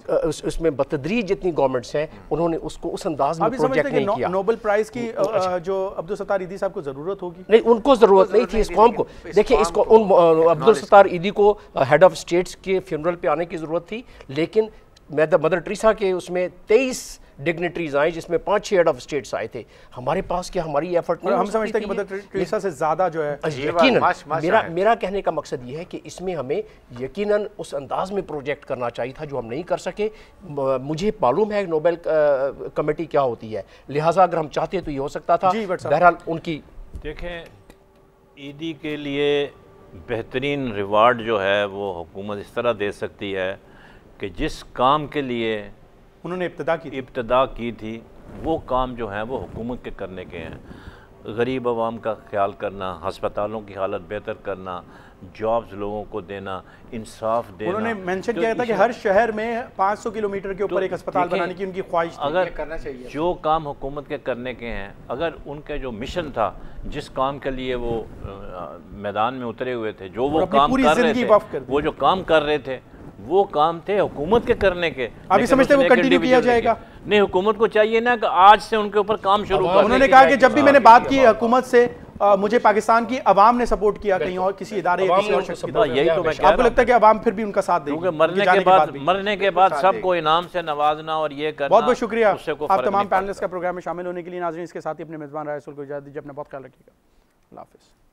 اس میں بتدریج جتنی گورنمنٹس ہیں انہوں نے اس کو اس انداز میں پروجیکٹ نہیں کیا۔ نوبل پرائز کی جو عبدالستار ایدھی صاحب کو ضرورت ہوگی، نہیں، ان کو ضرورت نہیں تھی، اس قوم کو دیکھیں، اس کو عبدالستار ایدھی کو ہیڈ آف اسٹیٹس کے فیونرل پہ آنے کی ضرورت تھی، لیکن مدر ٹریسا کے اس میں 23 ڈگنیٹریز آئیں جس میں 5-6 ہیڈ آف اسٹیٹس آئے تھے۔ ہمارے پاس کیا ہماری ایفرٹ نہیں، ہم سمجھتے ہیں کہ مدر ٹریسا سے زیادہ جو ہے یقیناً میرا کہنے کا مقصد یہ ہے کہ اس میں ہمیں یقیناً اس انداز میں پروجیکٹ کرنا چاہیے تھا جو ہم نہیں کر سکے۔ مجھے معلوم ہے نوبل کمیٹی کیا ہوتی ہے، لہٰذا اگر ہم چاہتے تو یہ ہو سکتا تھا۔ بہرحال ان کی دیکھیں، ایدھی کے لیے بہترین ریوارڈ جو ہے وہ حکومت اس طرح دے سکتی ہے کہ جس کام کے لیے انہوں نے ابتدا کی تھی وہ کام جو ہیں وہ حکومت کے کرنے کے ہیں. غریب عوام کا خیال کرنا، ہسپتالوں کی حالت بہتر کرنا، جابز لوگوں کو دینا، انصاف دینا. انہوں نے مینشن کیا تھا کہ ہر شہر میں 500 کلومیٹر کے اوپر ایک اسپتال بنانے کی ان کی خواہش تھی. اگر جو کام حکومت کے کرنے کے ہیں، اگر ان کا جو مشن تھا، جس کام کے لیے وہ میدان میں اترے ہوئے تھے، جو وہ کام کر رہے تھے، وہ جو کام کر رہے تھے وہ کام تھے حکومت کے کرنے کے. آپ یہ سمجھتے ہیں وہ کنٹینیو کیا جائے گا؟ نہیں، حکومت کو چاہیے نا کہ آج سے ان کے اوپر کام شروع کریں. انہوں نے کہا کہ جب بھی میں نے بات کی حکومت سے مجھے پاکستان کی عوام نے سپورٹ کیا، کہیں اور کسی ادارے یا کسی اور شخص کی طرف. یہی تو میں کہہ رہا ہوں. آپ کو لگتا ہے کہ عوام پھر بھی ان کا ساتھ دے گی؟ کیونکہ مرنے کے بعد سب کو انعام سے نوازنا اور یہ کرنا. بہت بہت شکریہ آپ تمام پینلسٹ کا پروگرام میں شامل ہونے کے لیے. ناظرین، اس کے ساتھ ہی اپنے میزبان رائے رسول کو اجازت دیجیے. اپنا بہت خیال رکھیے گا. اللہ حافظ.